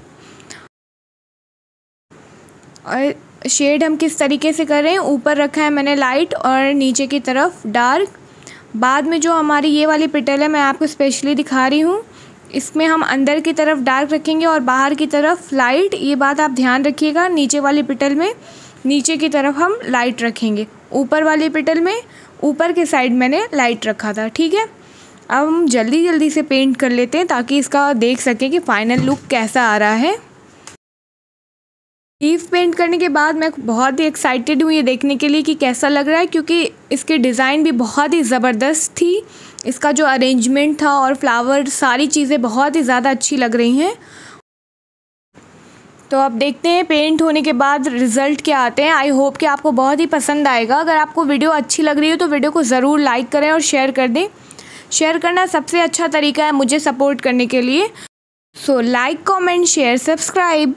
और शेड हम किस तरीके से कर रहे हैं, ऊपर रखा है मैंने लाइट और नीचे की तरफ डार्क। बाद में जो हमारी ये वाली पेटल है मैं आपको स्पेशली दिखा रही हूँ, इसमें हम अंदर की तरफ डार्क रखेंगे और बाहर की तरफ लाइट। ये बात आप ध्यान रखिएगा। नीचे वाली पेटल में नीचे की तरफ हम लाइट रखेंगे, ऊपर वाली पेटल में ऊपर के साइड मैंने लाइट रखा था। ठीक है, अब हम जल्दी जल्दी से पेंट कर लेते हैं ताकि इसका देख सकें कि फाइनल लुक कैसा आ रहा है। लीफ पेंट करने के बाद मैं बहुत ही एक्साइटेड हूँ ये देखने के लिए कि कैसा लग रहा है, क्योंकि इसकी डिज़ाइन भी बहुत ही ज़बरदस्त थी। इसका जो अरेंजमेंट था और फ्लावर सारी चीज़ें बहुत ही ज़्यादा अच्छी लग रही हैं। तो अब देखते हैं पेंट होने के बाद रिज़ल्ट क्या आते हैं। आई होप कि आपको बहुत ही पसंद आएगा। अगर आपको वीडियो अच्छी लग रही हो तो वीडियो को ज़रूर लाइक करें और शेयर कर दें। शेयर करना सबसे अच्छा तरीका है मुझे सपोर्ट करने के लिए। So like, comment, share, subscribe.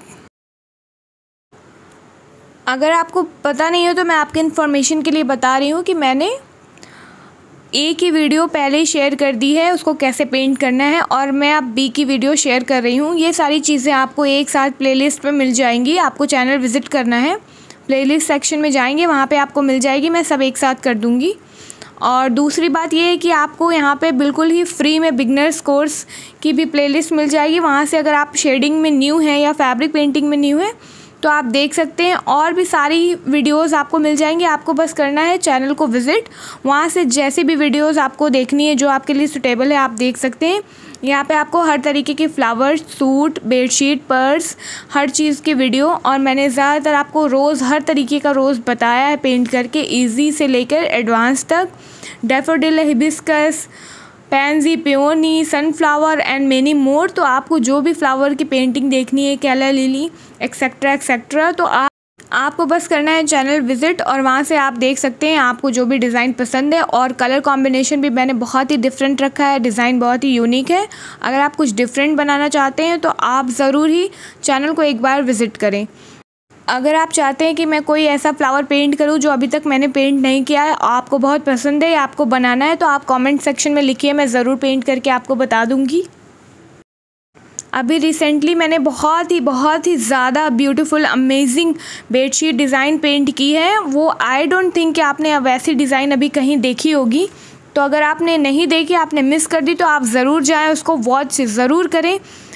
अगर आपको पता नहीं हो तो मैं आपके इन्फॉर्मेशन के लिए बता रही हूँ कि मैंने ए की वीडियो पहले ही शेयर कर दी है, उसको कैसे पेंट करना है, और मैं अब बी की वीडियो शेयर कर रही हूँ। ये सारी चीज़ें आपको एक साथ प्लेलिस्ट में मिल जाएंगी। आपको चैनल विज़िट करना है, प्लेलिस्ट सेक्शन में जाएंगे, वहाँ पे आपको मिल जाएगी। मैं सब एक साथ कर दूँगी। और दूसरी बात ये है कि आपको यहाँ पे बिल्कुल ही फ्री में बिगनर्स कोर्स की भी प्लेलिस्ट मिल जाएगी। वहाँ से अगर आप शेडिंग में न्यू हैं या फैब्रिक पेंटिंग में न्यू हैं तो आप देख सकते हैं, और भी सारी वीडियोस आपको मिल जाएंगी। आपको बस करना है चैनल को विज़िट, वहाँ से जैसे भी वीडियोस आपको देखनी है जो आपके लिए सूटेबल है आप देख सकते हैं। यहाँ पे आपको हर तरीके के फ्लावर्स, सूट, बेडशीट, पर्स, हर चीज़ की वीडियो, और मैंने ज़्यादातर आपको रोज़ हर तरीके का रोज़ बताया है पेंट करके, ईजी से लेकर एडवांस तक। Daffodil, hibiscus, pansy, peony, sunflower and many more. तो आपको जो भी फ्लावर की पेंटिंग देखनी है, कैला लिली एक्सेट्रा एक्सेट्रा, तो आप आपको बस करना है चैनल विज़िट, और वहाँ से आप देख सकते हैं आपको जो भी डिज़ाइन पसंद है। और कलर कॉम्बिनेशन भी मैंने बहुत ही डिफरेंट रखा है, डिज़ाइन बहुत ही यूनिक है। अगर आप कुछ डिफरेंट बनाना चाहते हैं तो आप ज़रूर ही चैनल को एक बार विज़िट करें। अगर आप चाहते हैं कि मैं कोई ऐसा फ्लावर पेंट करूं जो अभी तक मैंने पेंट नहीं किया है, आपको बहुत पसंद है या आपको बनाना है, तो आप कमेंट सेक्शन में लिखिए, मैं ज़रूर पेंट करके आपको बता दूंगी। अभी रिसेंटली मैंने बहुत ही बहुत ही ज़्यादा beautiful amazing bedsheet design paint की है। वो आई डोंट थिंक कि आपने वैसी डिज़ाइन अभी कहीं देखी होगी। तो अगर आपने नहीं देखी, आपने मिस कर दी, तो आप ज़रूर जाएँ, उसको वॉच ज़रूर करें।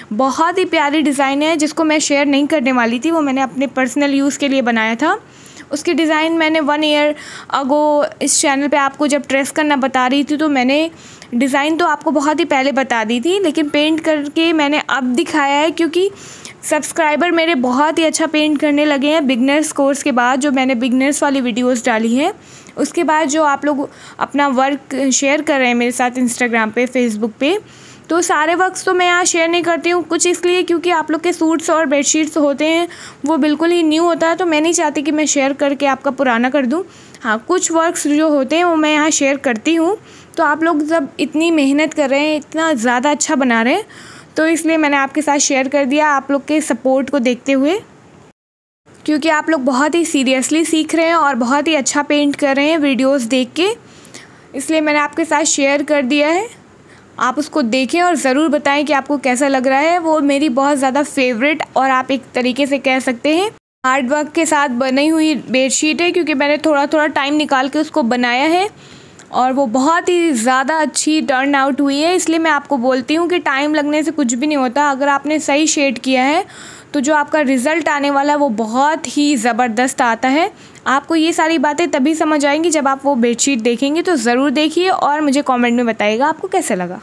बहुत ही प्यारी डिज़ाइन है जिसको मैं शेयर नहीं करने वाली थी, वो मैंने अपने पर्सनल यूज़ के लिए बनाया था। उसकी डिज़ाइन मैंने वन ईयर अगो इस चैनल पे आपको जब ट्रेस करना बता रही थी तो मैंने डिज़ाइन तो आपको बहुत ही पहले बता दी थी, लेकिन पेंट करके मैंने अब दिखाया है क्योंकि सब्सक्राइबर मेरे बहुत ही अच्छा पेंट करने लगे हैं बिगनर्स कोर्स के बाद, जो मैंने बिगनर्स वाली वीडियोस डाली हैं। उसके बाद जो आप लोग अपना वर्क शेयर कर रहे हैं मेरे साथ इंस्टाग्राम पे, फेसबुक पे, तो सारे वर्क्स तो मैं यहाँ शेयर नहीं करती हूँ, कुछ इसलिए क्योंकि आप लोग के सूट्स और बेडशीट्स होते हैं वो बिल्कुल ही न्यू होता है, तो मैं नहीं चाहती कि मैं शेयर करके आपका पुराना कर दूँ। हाँ, कुछ वर्क्स जो होते हैं वो मैं यहाँ शेयर करती हूँ। तो आप लोग जब इतनी मेहनत कर रहे हैं, इतना ज़्यादा अच्छा बना रहे हैं, तो इसलिए मैंने आपके साथ शेयर कर दिया आप लोग के सपोर्ट को देखते हुए, क्योंकि आप लोग बहुत ही सीरियसली सीख रहे हैं और बहुत ही अच्छा पेंट कर रहे हैं वीडियोस देख के, इसलिए मैंने आपके साथ शेयर कर दिया है। आप उसको देखें और ज़रूर बताएं कि आपको कैसा लग रहा है। वो मेरी बहुत ज़्यादा फेवरेट और आप एक तरीके से कह सकते हैं हार्ड वर्क के साथ बनी हुई बेडशीट है, क्योंकि मैंने थोड़ा थोड़ा टाइम निकाल के उसको बनाया है और वो बहुत ही ज़्यादा अच्छी टर्न आउट हुई है। इसलिए मैं आपको बोलती हूँ कि टाइम लगने से कुछ भी नहीं होता। अगर आपने सही शेड किया है तो जो आपका रिज़ल्ट आने वाला है वो बहुत ही ज़बरदस्त आता है। आपको ये सारी बातें तभी समझ आएंगी जब आप वो बेडशीट देखेंगे, तो ज़रूर देखिए और मुझे कमेंट में बताइएगा आपको कैसा लगा।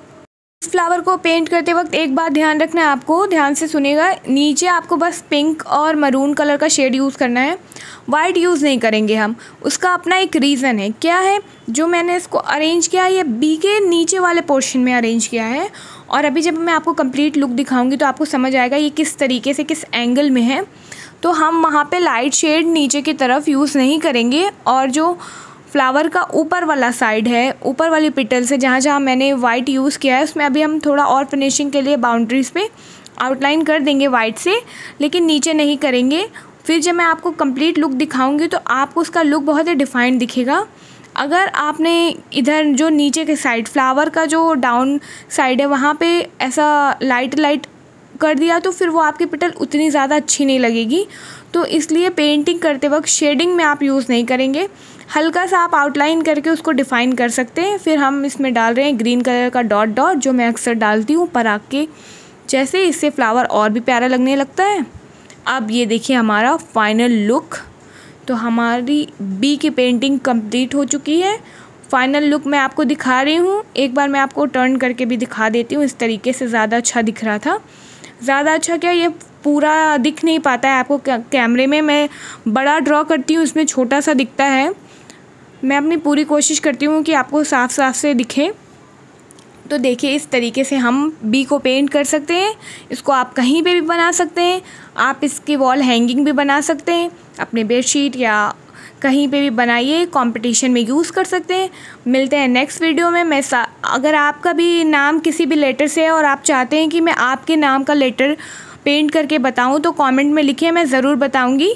इस फ्लावर को पेंट करते वक्त एक बात ध्यान रखना है, आपको ध्यान से सुनिएगा। नीचे आपको बस पिंक और मरून कलर का शेड यूज़ करना है, वाइट यूज़ नहीं करेंगे हम। उसका अपना एक रीज़न है, क्या है, जो मैंने इसको अरेंज किया है ये बी के नीचे वाले पोर्शन में अरेंज किया है, और अभी जब मैं आपको कंप्लीट लुक दिखाऊंगी तो आपको समझ आएगा ये किस तरीके से किस एंगल में है। तो हम वहाँ पे लाइट शेड नीचे की तरफ यूज़ नहीं करेंगे, और जो फ्लावर का ऊपर वाला साइड है, ऊपर वाली पिटल से जहाँ जहाँ मैंने वाइट यूज़ किया है उसमें अभी हम थोड़ा और फिनिशिंग के लिए बाउंड्रीज़ पे आउटलाइन कर देंगे वाइट से, लेकिन नीचे नहीं करेंगे। फिर जब मैं आपको कंप्लीट लुक दिखाऊंगी तो आपको उसका लुक बहुत ही डिफाइंड दिखेगा। अगर आपने इधर जो नीचे के साइड फ्लावर का जो डाउन साइड है वहाँ पे ऐसा लाइट लाइट कर दिया तो फिर वो आपकी पिटल उतनी ज़्यादा अच्छी नहीं लगेगी। तो इसलिए पेंटिंग करते वक्त शेडिंग में आप यूज़ नहीं करेंगे, हल्का सा आप आउटलाइन करके उसको डिफ़ाइन कर सकते हैं। फिर हम इसमें डाल रहे हैं ग्रीन कलर का डॉट डॉट, जो मैं अक्सर डालती हूँ पराग के जैसे, इससे फ्लावर और भी प्यारा लगने लगता है। अब ये देखिए हमारा फाइनल लुक। तो हमारी बी की पेंटिंग कंप्लीट हो चुकी है। फाइनल लुक मैं आपको दिखा रही हूँ, एक बार मैं आपको टर्न करके भी दिखा देती हूँ। इस तरीके से ज़्यादा अच्छा दिख रहा था। ज़्यादा अच्छा क्या, ये पूरा दिख नहीं पाता है आपको कैमरे में, मैं बड़ा ड्रॉ करती हूँ इसमें छोटा सा दिखता है। मैं अपनी पूरी कोशिश करती हूँ कि आपको साफ साफ से दिखे। तो देखिए इस तरीके से हम बी को पेंट कर सकते हैं। इसको आप कहीं पे भी बना सकते हैं, आप इसकी वॉल हैंगिंग भी बना सकते हैं, अपने बेडशीट या कहीं पे भी बनाइए, कंपटीशन में यूज़ कर सकते हैं। मिलते हैं नेक्स्ट वीडियो में। मैं अगर आपका भी नाम किसी भी लेटर से है और आप चाहते हैं कि मैं आपके नाम का लेटर पेंट करके बताऊं तो कमेंट में लिखिए, मैं ज़रूर बताऊंगी।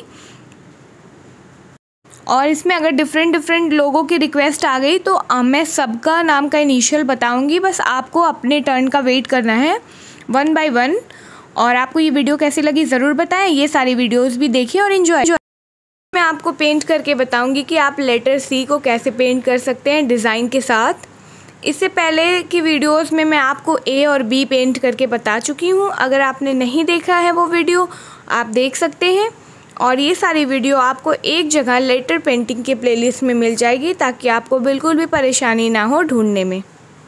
और इसमें अगर डिफरेंट डिफरेंट लोगों की रिक्वेस्ट आ गई तो मैं सबका नाम का इनिशियल बताऊंगी। बस आपको अपने टर्न का वेट करना है वन बाय वन। और आपको ये वीडियो कैसी लगी ज़रूर बताएं। ये सारी वीडियोस भी देखिए और इन्जॉय। मैं आपको पेंट करके बताऊंगी कि आप लेटर सी को कैसे पेंट कर सकते हैं डिज़ाइन के साथ। इससे पहले की वीडियोस में मैं आपको ए और बी पेंट करके बता चुकी हूँ। अगर आपने नहीं देखा है वो वीडियो आप देख सकते हैं। और ये सारी वीडियो आपको एक जगह लेटर पेंटिंग के प्लेलिस्ट में मिल जाएगी, ताकि आपको बिल्कुल भी परेशानी ना हो ढूंढने में।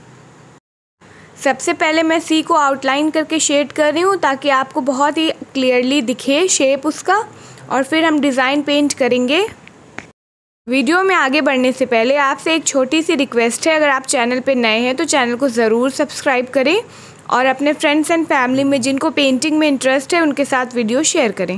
सबसे पहले मैं सी को आउटलाइन करके शेड कर रही हूँ ताकि आपको बहुत ही क्लियरली दिखे शेप उसका, और फिर हम डिज़ाइन पेंट करेंगे। वीडियो में आगे बढ़ने से पहले आपसे एक छोटी सी रिक्वेस्ट है, अगर आप चैनल पे नए हैं तो चैनल को ज़रूर सब्सक्राइब करें और अपने फ्रेंड्स एंड फैमिली में जिनको पेंटिंग में इंटरेस्ट है उनके साथ वीडियो शेयर करें।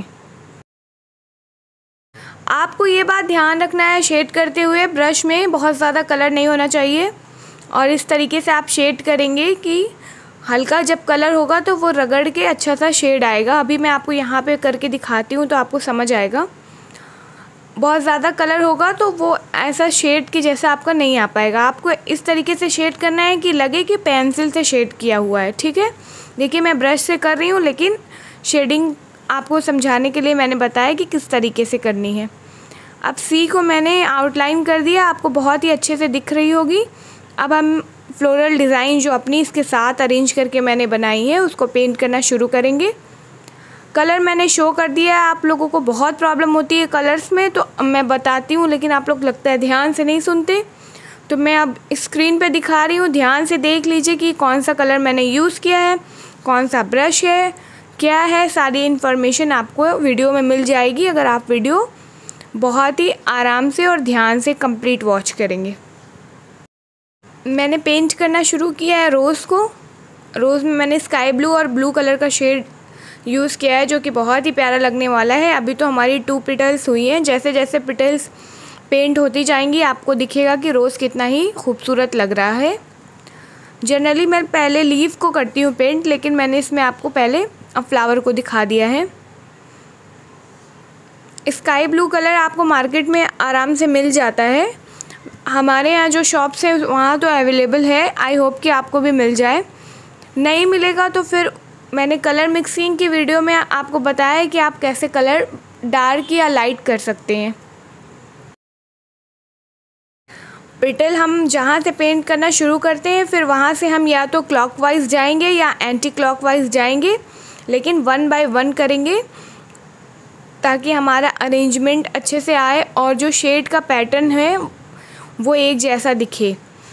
आपको ये बात ध्यान रखना है, शेड करते हुए ब्रश में बहुत ज़्यादा कलर नहीं होना चाहिए, और इस तरीके से आप शेड करेंगे कि हल्का जब कलर होगा तो वो रगड़ के अच्छा सा शेड आएगा। अभी मैं आपको यहाँ पे करके दिखाती हूँ तो आपको समझ आएगा। बहुत ज़्यादा कलर होगा तो वो ऐसा शेड की जैसा आपका नहीं आ पाएगा। आपको इस तरीके से शेड करना है कि लगे कि पेंसिल से शेड किया हुआ है। ठीक है, देखिए मैं ब्रश से कर रही हूँ, लेकिन शेडिंग आपको समझाने के लिए मैंने बताया कि किस तरीके से करनी है। अब सी को मैंने आउटलाइन कर दिया, आपको बहुत ही अच्छे से दिख रही होगी। अब हम फ्लोरल डिज़ाइन जो अपनी इसके साथ अरेंज करके मैंने बनाई है उसको पेंट करना शुरू करेंगे। कलर मैंने शो कर दिया है। आप लोगों को बहुत प्रॉब्लम होती है कलर्स में, तो मैं बताती हूँ, लेकिन आप लोग लगता है ध्यान से नहीं सुनते। तो मैं अब स्क्रीन पे दिखा रही हूँ, ध्यान से देख लीजिए कि कौन सा कलर मैंने यूज़ किया है, कौन सा ब्रश है, क्या है। सारी इन्फॉर्मेशन आपको वीडियो में मिल जाएगी अगर आप वीडियो बहुत ही आराम से और ध्यान से कंप्लीट वॉच करेंगे। मैंने पेंट करना शुरू किया है रोज़ को। रोज़ में मैंने स्काई ब्लू और ब्लू कलर का शेड यूज़ किया है जो कि बहुत ही प्यारा लगने वाला है। अभी तो हमारी टू पिटल्स हुई हैं। जैसे जैसे पिटल्स पेंट होती जाएंगी आपको दिखेगा कि रोज़ कितना ही खूबसूरत लग रहा है। जनरली मैं पहले लीफ को करती हूँ पेंट, लेकिन मैंने इसमें आपको पहले अब फ्लावर को दिखा दिया है। स्काई ब्लू कलर आपको मार्केट में आराम से मिल जाता है। हमारे यहाँ जो शॉप्स हैं वहाँ तो अवेलेबल है। आई होप कि आपको भी मिल जाए। नहीं मिलेगा तो फिर मैंने कलर मिक्सिंग की वीडियो में आपको बताया है कि आप कैसे कलर डार्क या लाइट कर सकते हैं। पिटल हम जहाँ से पेंट करना शुरू करते हैं फिर वहाँ से हम या तो क्लॉकवाइज जाएंगे या एंटी क्लॉकवाइज जाएंगे, लेकिन वन बाय वन करेंगे ताकि हमारा अरेंजमेंट अच्छे से आए और जो शेड का पैटर्न है वो एक जैसा दिखे।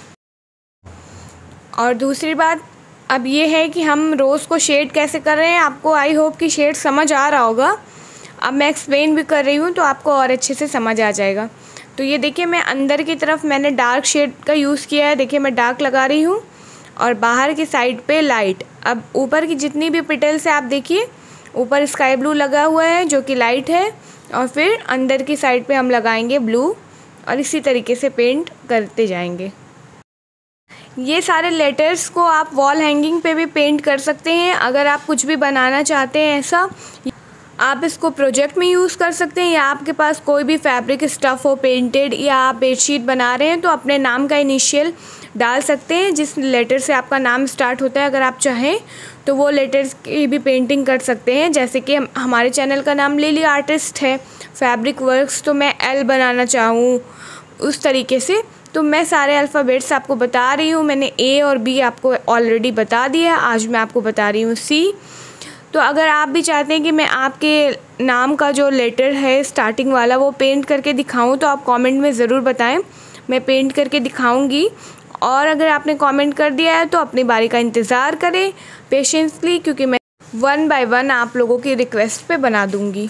और दूसरी बात अब ये है कि हम रोज़ को शेड कैसे कर रहे हैं। आपको आई होप कि शेड समझ आ रहा होगा। अब मैं एक्सप्लेन भी कर रही हूँ तो आपको और अच्छे से समझ आ जाएगा। तो ये देखिए मैं अंदर की तरफ मैंने डार्क शेड का यूज़ किया है। देखिए मैं डार्क लगा रही हूँ और बाहर की साइड पे लाइट। अब ऊपर की जितनी भी पिटल्स है आप देखिए ऊपर स्काई ब्लू लगा हुआ है जो कि लाइट है, और फिर अंदर की साइड पे हम लगाएंगे ब्लू और इसी तरीके से पेंट करते जाएंगे। ये सारे लेटर्स को आप वॉल हैंगिंग पे भी पेंट कर सकते हैं। अगर आप कुछ भी बनाना चाहते हैं ऐसा, आप इसको प्रोजेक्ट में यूज़ कर सकते हैं, या आपके पास कोई भी फैब्रिक स्टफ़ हो पेंटेड, या आप बेडशीट बना रहे हैं तो अपने नाम का इनिशियल डाल सकते हैं जिस लेटर से आपका नाम स्टार्ट होता है। अगर आप चाहें तो वो लेटर्स की भी पेंटिंग कर सकते हैं। जैसे कि हमारे चैनल का नाम लिली आर्टिस्ट है फैब्रिक वर्क्स, तो मैं एल बनाना चाहूँ उस तरीके से। तो मैं सारे अल्फ़ाबेट्स आपको बता रही हूँ। मैंने ए और बी आपको ऑलरेडी बता दिया है, आज मैं आपको बता रही हूँ सी। तो अगर आप भी चाहते हैं कि मैं आपके नाम का जो लेटर है स्टार्टिंग वाला वो पेंट करके दिखाऊं तो आप कमेंट में ज़रूर बताएं, मैं पेंट करके दिखाऊंगी। और अगर आपने कमेंट कर दिया है तो अपनी बारी का इंतज़ार करें पेशेंसली, क्योंकि मैं वन बाय वन आप लोगों की रिक्वेस्ट पे बना दूंगी।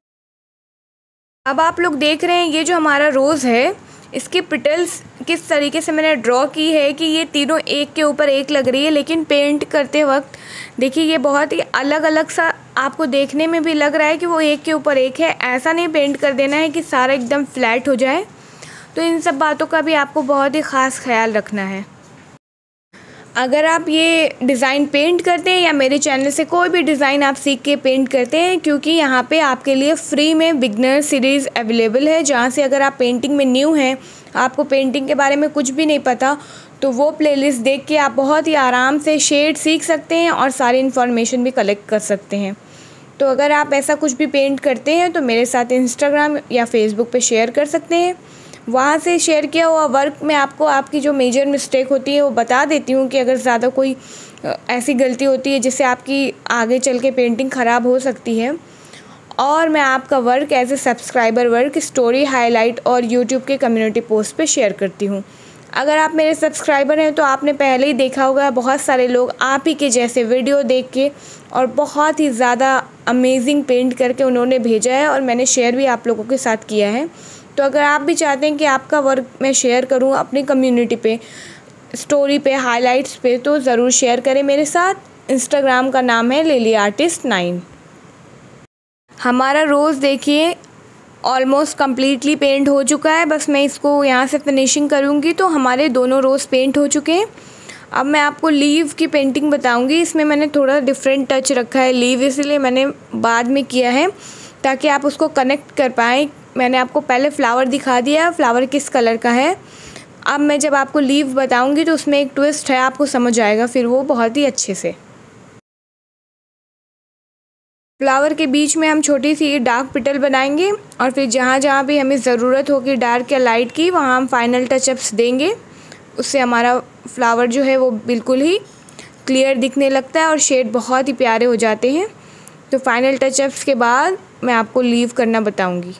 अब आप लोग देख रहे हैं ये जो हमारा रोज़ है इसके पिटल्स किस तरीके से मैंने ड्रॉ की है कि ये तीनों एक के ऊपर एक लग रही है, लेकिन पेंट करते वक्त देखिए ये बहुत ही अलग अलग सा आपको देखने में भी लग रहा है कि वो एक के ऊपर एक है। ऐसा नहीं पेंट कर देना है कि सारा एकदम फ्लैट हो जाए। तो इन सब बातों का भी आपको बहुत ही ख़ास ख्याल रखना है। अगर आप ये डिज़ाइन पेंट करते हैं या मेरे चैनल से कोई भी डिज़ाइन आप सीख के पेंट करते हैं, क्योंकि यहाँ पे आपके लिए फ्री में बिगनर सीरीज़ अवेलेबल है, जहाँ से अगर आप पेंटिंग में न्यू हैं, आपको पेंटिंग के बारे में कुछ भी नहीं पता, तो वो प्लेलिस्ट देख के आप बहुत ही आराम से शेड सीख सकते हैं और सारी इन्फॉर्मेशन भी कलेक्ट कर सकते हैं। तो अगर आप ऐसा कुछ भी पेंट करते हैं तो मेरे साथ इंस्टाग्राम या फेसबुक पे शेयर कर सकते हैं। वहाँ से शेयर किया हुआ वर्क में आपको आपकी जो मेजर मिस्टेक होती है वो बता देती हूँ कि अगर ज़्यादा कोई ऐसी गलती होती है जिससे आपकी आगे चल के पेंटिंग ख़राब हो सकती है। और मैं आपका work as a subscriber work story highlight और यूट्यूब के कम्युनिटी पोस्ट पे शेयर करती हूँ। अगर आप मेरे सब्सक्राइबर हैं तो आपने पहले ही देखा होगा बहुत सारे लोग आप ही के जैसे वीडियो देख के और बहुत ही ज़्यादा अमेजिंग पेंट करके उन्होंने भेजा है और मैंने शेयर भी आप लोगों के साथ किया है। तो अगर आप भी चाहते हैं कि आपका वर्क मैं शेयर करूं अपनी कम्युनिटी पे, स्टोरी पे, हाइलाइट्स पे, तो ज़रूर शेयर करें मेरे साथ। इंस्टाग्राम का नाम है लिली आर्टिस्ट नाइन। हमारा रोज़ देखिए ऑलमोस्ट कम्प्लीटली पेंट हो चुका है, बस मैं इसको यहाँ से फिनिशिंग करूँगी तो हमारे दोनों रोज़ पेंट हो चुके हैं। अब मैं आपको लीव की पेंटिंग बताऊँगी। इसमें मैंने थोड़ा डिफरेंट टच रखा है लीव, इसलिए मैंने बाद में किया है ताकि आप उसको कनेक्ट कर पाएँ। मैंने आपको पहले फ्लावर दिखा दिया, फ्लावर किस कलर का है। अब मैं जब आपको लीव बताऊंगी तो उसमें एक ट्विस्ट है, आपको समझ आएगा फिर वो बहुत ही अच्छे से। फ्लावर के बीच में हम छोटी सी डार्क पिटल बनाएंगे और फिर जहाँ जहाँ भी हमें ज़रूरत होगी डार्क या लाइट की वहाँ हम फाइनल टचअप्स देंगे उससे हमारा फ्लावर जो है वो बिल्कुल ही क्लियर दिखने लगता है और शेड बहुत ही प्यारे हो जाते हैं। तो फाइनल टचअप्स के बाद मैं आपको लीव करना बताऊंगी।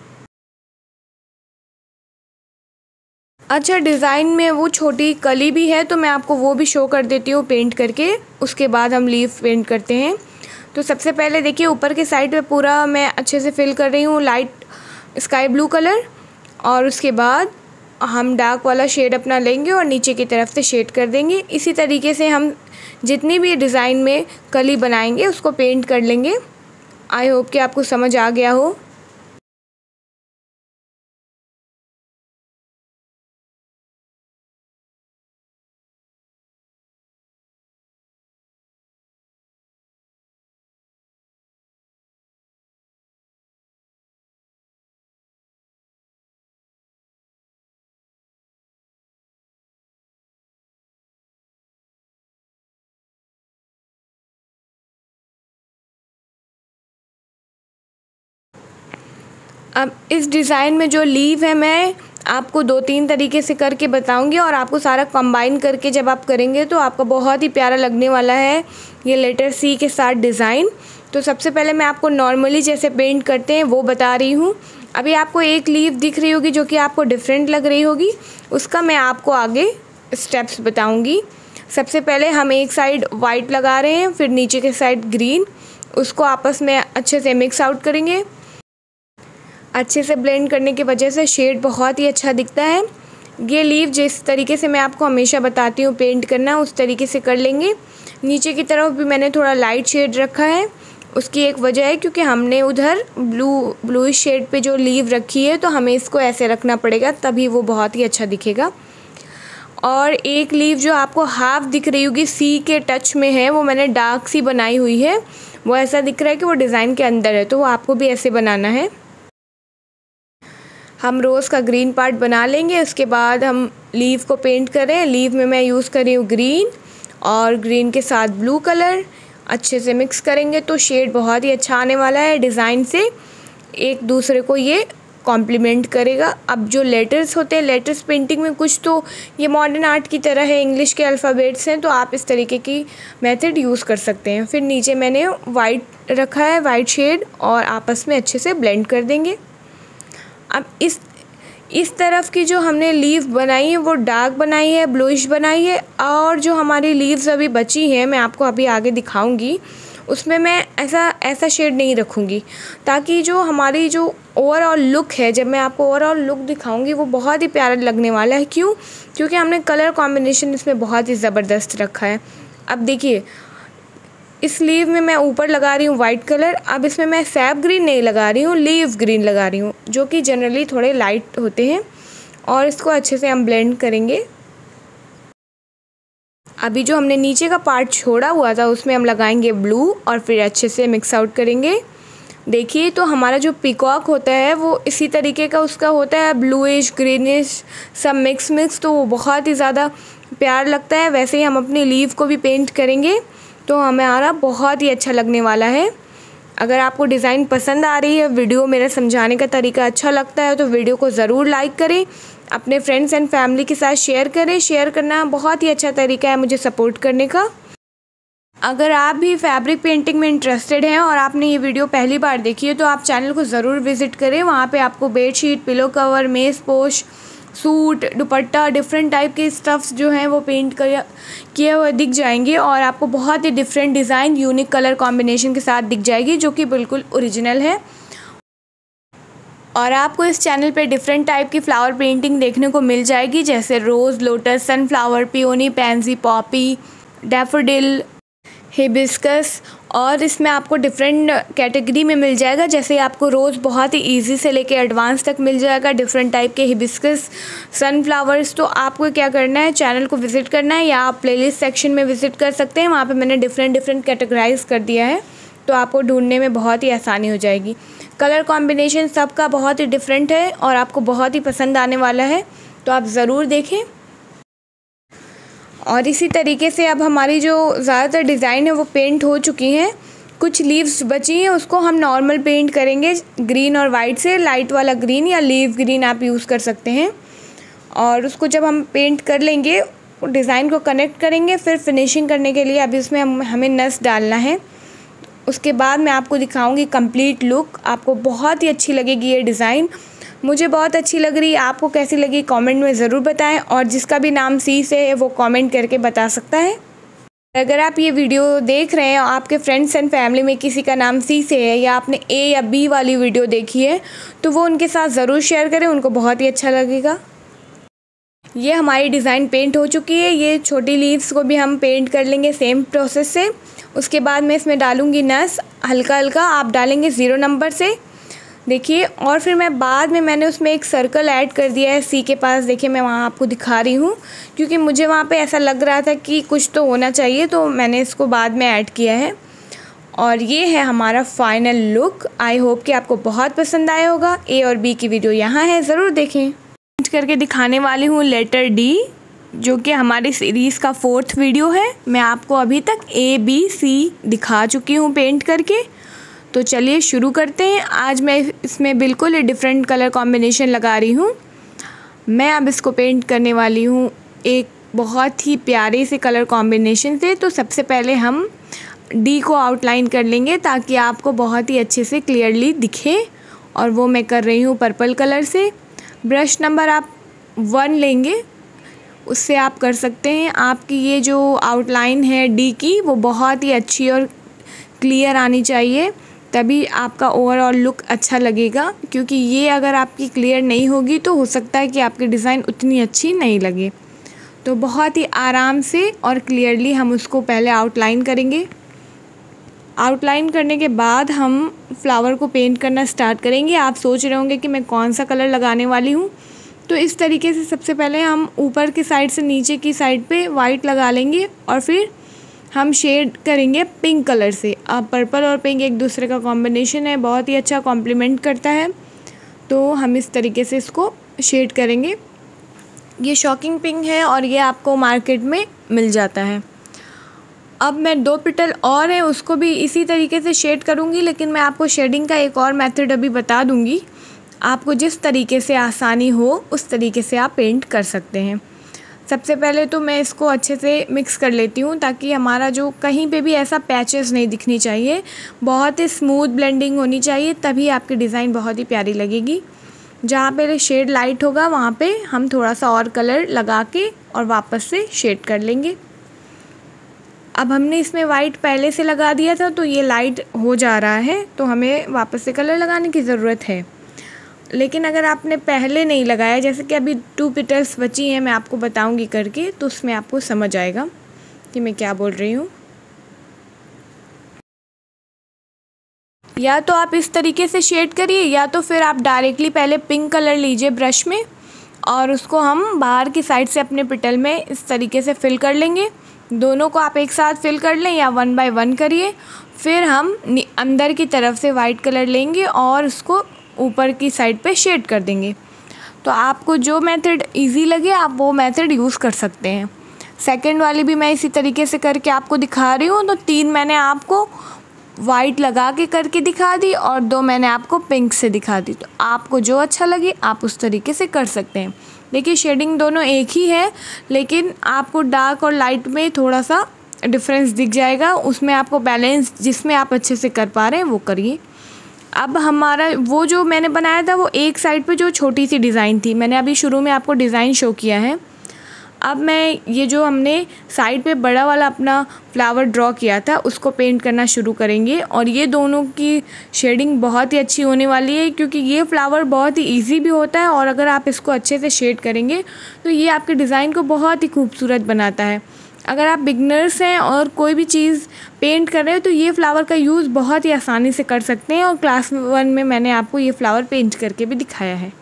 अच्छा, डिज़ाइन में वो छोटी कली भी है तो मैं आपको वो भी शो कर देती हूँ पेंट करके, उसके बाद हम लीव पेंट करते हैं। तो सबसे पहले देखिए ऊपर के साइड पे पूरा मैं अच्छे से फिल कर रही हूँ लाइट स्काई ब्लू कलर, और उसके बाद हम डार्क वाला शेड अपना लेंगे और नीचे की तरफ से शेड कर देंगे। इसी तरीके से हम जितनी भी डिज़ाइन में कली बनाएंगे उसको पेंट कर लेंगे। आई होप कि आपको समझ आ गया हो। अब इस डिज़ाइन में जो लीव है मैं आपको दो तीन तरीके से करके बताऊंगी और आपको सारा कंबाइन करके जब आप करेंगे तो आपका बहुत ही प्यारा लगने वाला है ये लेटर सी के साथ डिज़ाइन। तो सबसे पहले मैं आपको नॉर्मली जैसे पेंट करते हैं वो बता रही हूँ। अभी आपको एक लीव दिख रही होगी जो कि आपको डिफरेंट लग रही होगी, उसका मैं आपको आगे स्टेप्स बताऊँगी। सबसे पहले हम एक साइड वाइट लगा रहे हैं, फिर नीचे के साइड ग्रीन, उसको आपस में अच्छे से मिक्स आउट करेंगे। अच्छे से ब्लेंड करने की वजह से शेड बहुत ही अच्छा दिखता है। ये लीव जिस तरीके से मैं आपको हमेशा बताती हूँ पेंट करना, उस तरीके से कर लेंगे। नीचे की तरफ भी मैंने थोड़ा लाइट शेड रखा है, उसकी एक वजह है क्योंकि हमने उधर ब्लू ब्लूइश शेड पे जो लीव रखी है तो हमें इसको ऐसे रखना पड़ेगा, तभी वो बहुत ही अच्छा दिखेगा। और एक लीव जो आपको हाफ दिख रही होगी सी के टच में है, वो मैंने डार्क सी बनाई हुई है। वो ऐसा दिख रहा है कि वो डिज़ाइन के अंदर है, तो वो आपको भी ऐसे बनाना है। हम रोज़ का ग्रीन पार्ट बना लेंगे, उसके बाद हम लीव को पेंट करें। लीव में मैं यूज़ कर रही हूँ ग्रीन, और ग्रीन के साथ ब्लू कलर अच्छे से मिक्स करेंगे तो शेड बहुत ही अच्छा आने वाला है। डिज़ाइन से एक दूसरे को ये कॉम्प्लीमेंट करेगा। अब जो लेटर्स होते हैं, लेटर्स पेंटिंग में कुछ तो ये मॉडर्न आर्ट की तरह है, इंग्लिश के अल्फ़ाबेट्स हैं, तो आप इस तरीके की मेथड यूज़ कर सकते हैं। फिर नीचे मैंने वाइट रखा है, वाइट शेड, और आपस में अच्छे से ब्लेंड कर देंगे। अब इस इस तरफ की जो हमने लीव बनाई है वो डार्क बनाई है, ब्लूइश बनाई है, और जो हमारी लीव्स अभी बची हैं मैं आपको अभी आगे दिखाऊंगी, उसमें मैं ऐसा ऐसा शेड नहीं रखूँगी, ताकि जो हमारी जो ओवरऑल लुक है, जब मैं आपको ओवरऑल लुक दिखाऊंगी वो बहुत ही प्यारा लगने वाला है। क्यों? क्योंकि हमने कलर कॉम्बिनेशन इसमें बहुत ही ज़बरदस्त रखा है। अब देखिए इस लीव में मैं ऊपर लगा रही हूँ वाइट कलर। अब इसमें मैं सैप ग्रीन नहीं लगा रही हूँ, लीव ग्रीन लगा रही हूँ, जो कि जनरली थोड़े लाइट होते हैं, और इसको अच्छे से हम ब्लेंड करेंगे। अभी जो हमने नीचे का पार्ट छोड़ा हुआ था उसमें हम लगाएंगे ब्लू, और फिर अच्छे से मिक्स आउट करेंगे। देखिए तो हमारा जो पीकॉक होता है वो इसी तरीके का उसका होता है, ब्लूइश ग्रीनिश सब मिक्स मिक्स, तो वो बहुत ही ज़्यादा प्यार लगता है। वैसे ही हम अपनी लीव को भी पेंट करेंगे तो हमारा बहुत ही अच्छा लगने वाला है। अगर आपको डिज़ाइन पसंद आ रही है, वीडियो मेरा समझाने का तरीका अच्छा लगता है, तो वीडियो को ज़रूर लाइक करें, अपने फ्रेंड्स एंड फैमिली के साथ शेयर करें। शेयर करना बहुत ही अच्छा तरीका है मुझे सपोर्ट करने का। अगर आप भी फैब्रिक पेंटिंग में इंटरेस्टेड हैं और आपने ये वीडियो पहली बार देखी है तो आप चैनल को ज़रूर विज़िट करें। वहाँ पे आपको बेडशीट, पिलो कवर, मेज़ पोश, सूट, दुपट्टा, डिफरेंट टाइप के स्टफ्स जो हैं वो पेंट कर किए हुए दिख जाएंगे, और आपको बहुत ही different design unique colour combination के साथ दिख जाएगी, जो कि बिल्कुल ओरिजिनल है। और आपको इस चैनल पे डिफरेंट टाइप की फ्लावर पेंटिंग देखने को मिल जाएगी, जैसे rose, lotus, sunflower, peony, pansy, poppy, daffodil, hibiscus, और इसमें आपको डिफरेंट कैटेगरी में मिल जाएगा। जैसे आपको रोज़ बहुत ही इजी से लेके एडवांस तक मिल जाएगा, डिफरेंट टाइप के हिबिस्कस, सनफ्लावर्स। तो आपको क्या करना है, चैनल को विज़िट करना है, या आप प्लेलिस्ट सेक्शन में विज़िट कर सकते हैं। वहाँ पे मैंने डिफरेंट डिफरेंट कैटेगराइज कर दिया है, तो आपको ढूंढने में बहुत ही आसानी हो जाएगी। कलर कॉम्बिनेशन सबका बहुत ही डिफरेंट है और आपको बहुत ही पसंद आने वाला है, तो आप ज़रूर देखें। और इसी तरीके से अब हमारी जो ज़्यादातर डिज़ाइन है वो पेंट हो चुकी हैं। कुछ लीव्स बची हैं, उसको हम नॉर्मल पेंट करेंगे ग्रीन और वाइट से, लाइट वाला ग्रीन या लीव ग्रीन आप यूज़ कर सकते हैं। और उसको जब हम पेंट कर लेंगे, डिज़ाइन को कनेक्ट करेंगे, फिर फिनिशिंग करने के लिए अभी इसमें हम हमें नस डालना है। उसके बाद मैं आपको दिखाऊंगी कंप्लीट लुक। आपको बहुत ही अच्छी लगेगी ये डिज़ाइन, मुझे बहुत अच्छी लग रही है। आपको कैसी लगी कमेंट में ज़रूर बताएं, और जिसका भी नाम सी से है वो कमेंट करके बता सकता है। अगर आप ये वीडियो देख रहे हैं और आपके फ्रेंड्स एंड फैमिली में किसी का नाम सी से है, या आपने ए या बी वाली वीडियो देखी है, तो वो उनके साथ ज़रूर शेयर करें, उनको बहुत ही अच्छा लगेगा। ये हमारी डिज़ाइन पेंट हो चुकी है। ये छोटी लीव्स को भी हम पेंट कर लेंगे सेम प्रोसेस से। उसके बाद मैं इसमें डालूँगी नस, हल्का हल्का आप डालेंगे ज़ीरो नंबर से, देखिए। और फिर मैं बाद में मैंने उसमें एक सर्कल ऐड कर दिया है सी के पास, देखिए मैं वहाँ आपको दिखा रही हूँ, क्योंकि मुझे वहाँ पे ऐसा लग रहा था कि कुछ तो होना चाहिए, तो मैंने इसको बाद में ऐड किया है। और ये है हमारा फाइनल लुक। आई होप कि आपको बहुत पसंद आया होगा। ए और बी की वीडियो यहाँ है, ज़रूर देखें। पेंट करके दिखाने वाली हूँ लेटर डी, जो कि हमारी सीरीज़ का फोर्थ वीडियो है। मैं आपको अभी तक ए बी सी दिखा चुकी हूँ पेंट करके। तो चलिए शुरू करते हैं। आज मैं इसमें बिल्कुल डिफरेंट कलर कॉम्बिनेशन लगा रही हूँ। मैं अब इसको पेंट करने वाली हूँ एक बहुत ही प्यारे से कलर कॉम्बिनेशन से। तो सबसे पहले हम डी को आउटलाइन कर लेंगे ताकि आपको बहुत ही अच्छे से क्लियरली दिखे, और वो मैं कर रही हूँ पर्पल कलर से। ब्रश नंबर आप वन लेंगे, उससे आप कर सकते हैं। आपकी ये जो आउटलाइन है डी की, वो बहुत ही अच्छी और क्लियर आनी चाहिए, तभी आपका ओवरऑल लुक अच्छा लगेगा। क्योंकि ये अगर आपकी क्लियर नहीं होगी तो हो सकता है कि आपकी डिज़ाइन उतनी अच्छी नहीं लगे। तो बहुत ही आराम से और क्लियरली हम उसको पहले आउटलाइन करेंगे। आउटलाइन करने के बाद हम फ्लावर को पेंट करना स्टार्ट करेंगे। आप सोच रहे होंगे कि मैं कौन सा कलर लगाने वाली हूँ। तो इस तरीके से सबसे पहले हम ऊपर की साइड से नीचे की साइड पे वाइट लगा लेंगे, और फिर हम शेड करेंगे पिंक कलर से। अब पर्पल और पिंक एक दूसरे का कॉम्बिनेशन है, बहुत ही अच्छा कॉम्प्लीमेंट करता है। तो हम इस तरीके से इसको शेड करेंगे। ये शॉकिंग पिंक है और ये आपको मार्केट में मिल जाता है। अब मैं दो पिटल और हैं उसको भी इसी तरीके से शेड करूँगी, लेकिन मैं आपको शेडिंग का एक और मेथड अभी बता दूँगी। आपको जिस तरीके से आसानी हो उस तरीके से आप पेंट कर सकते हैं। सबसे पहले तो मैं इसको अच्छे से मिक्स कर लेती हूँ, ताकि हमारा जो कहीं पे भी ऐसा पैचेस नहीं दिखनी चाहिए, बहुत ही स्मूथ ब्लेंडिंग होनी चाहिए, तभी आपकी डिज़ाइन बहुत ही प्यारी लगेगी। जहाँ पे शेड लाइट होगा वहाँ पे हम थोड़ा सा और कलर लगा के और वापस से शेड कर लेंगे। अब हमने इसमें वाइट पहले से लगा दिया था, तो ये लाइट हो जा रहा है, तो हमें वापस से कलर लगाने की ज़रूरत है। लेकिन अगर आपने पहले नहीं लगाया, जैसे कि अभी टू पिटल्स बची हैं, मैं आपको बताऊंगी करके, तो उसमें आपको समझ आएगा कि मैं क्या बोल रही हूँ। या तो आप इस तरीके से शेड करिए, या तो फिर आप डायरेक्टली पहले पिंक कलर लीजिए ब्रश में, और उसको हम बाहर की साइड से अपने पिटल में इस तरीके से फिल कर लेंगे। दोनों को आप एक साथ फिल कर लें या वन बाय वन करिए। फिर हम अंदर की तरफ से वाइट कलर लेंगे और उसको ऊपर की साइड पे शेड कर देंगे। तो आपको जो मेथड इजी लगे आप वो मेथड यूज़ कर सकते हैं। सेकंड वाली भी मैं इसी तरीके से करके आपको दिखा रही हूँ। तो तीन मैंने आपको वाइट लगा के करके दिखा दी और दो मैंने आपको पिंक से दिखा दी। तो आपको जो अच्छा लगे आप उस तरीके से कर सकते हैं। देखिए शेडिंग दोनों एक ही है, लेकिन आपको डार्क और लाइट में थोड़ा सा डिफरेंस दिख जाएगा। उसमें आपको बैलेंस जिसमें आप अच्छे से कर पा रहे हैं वो करिए। अब हमारा वो जो मैंने बनाया था वो एक साइड पे जो छोटी सी डिज़ाइन थी, मैंने अभी शुरू में आपको डिज़ाइन शो किया है। अब मैं ये जो हमने साइड पे बड़ा वाला अपना फ्लावर ड्रॉ किया था उसको पेंट करना शुरू करेंगे। और ये दोनों की शेडिंग बहुत ही अच्छी होने वाली है, क्योंकि ये फ्लावर बहुत ही इजी भी होता है, और अगर आप इसको अच्छे से शेड करेंगे तो ये आपके डिज़ाइन को बहुत ही खूबसूरत बनाता है। अगर आप बिगनर्स हैं और कोई भी चीज़ पेंट कर रहे हो तो ये फ्लावर का यूज़ बहुत ही आसानी से कर सकते हैं। और क्लास वन में मैंने आपको ये फ्लावर पेंट करके भी दिखाया है।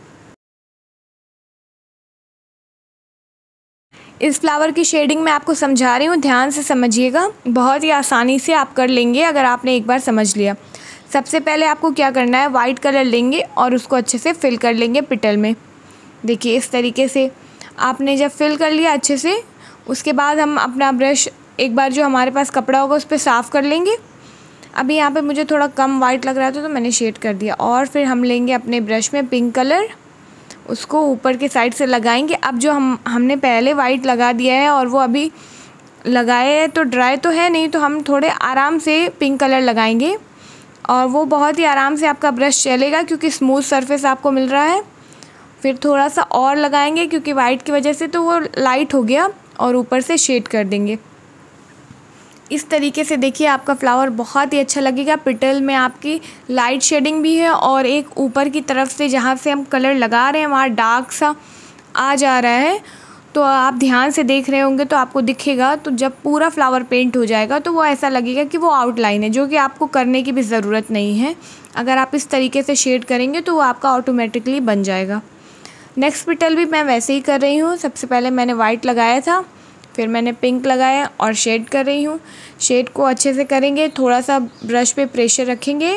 इस फ्लावर की शेडिंग मैं आपको समझा रही हूँ, ध्यान से समझिएगा, बहुत ही आसानी से आप कर लेंगे अगर आपने एक बार समझ लिया। सबसे पहले आपको क्या करना है, वाइट कलर लेंगे और उसको अच्छे से फिल कर लेंगे पिटल में। देखिए इस तरीके से आपने जब फिल कर लिया अच्छे से, उसके बाद हम अपना ब्रश एक बार जो हमारे पास कपड़ा होगा उस पर साफ़ कर लेंगे। अभी यहाँ पे मुझे थोड़ा कम वाइट लग रहा था तो मैंने शेड कर दिया। और फिर हम लेंगे अपने ब्रश में पिंक कलर, उसको ऊपर के साइड से लगाएंगे। अब जो हम हमने पहले वाइट लगा दिया है और वो अभी लगाए है तो ड्राई तो है नहीं, तो हम थोड़े आराम से पिंक कलर लगाएंगे और वो बहुत ही आराम से आपका ब्रश चलेगा क्योंकि स्मूथ सरफेस आपको मिल रहा है। फिर थोड़ा सा और लगाएंगे क्योंकि वाइट की वजह से तो वो लाइट हो गया, और ऊपर से शेड कर देंगे। इस तरीके से देखिए आपका फ्लावर बहुत ही अच्छा लगेगा। पेटल में आपकी लाइट शेडिंग भी है और एक ऊपर की तरफ से जहाँ से हम कलर लगा रहे हैं वहाँ डार्क सा आ जा रहा है, तो आप ध्यान से देख रहे होंगे तो आपको दिखेगा। तो जब पूरा फ्लावर पेंट हो जाएगा तो वो ऐसा लगेगा कि वो आउटलाइन है, जो कि आपको करने की भी ज़रूरत नहीं है। अगर आप इस तरीके से शेड करेंगे तो वो आपका ऑटोमेटिकली बन जाएगा। नेक्स्ट पेटल भी मैं वैसे ही कर रही हूँ। सबसे पहले मैंने वाइट लगाया था, फिर मैंने पिंक लगाया और शेड कर रही हूँ। शेड को अच्छे से करेंगे, थोड़ा सा ब्रश पे प्रेशर रखेंगे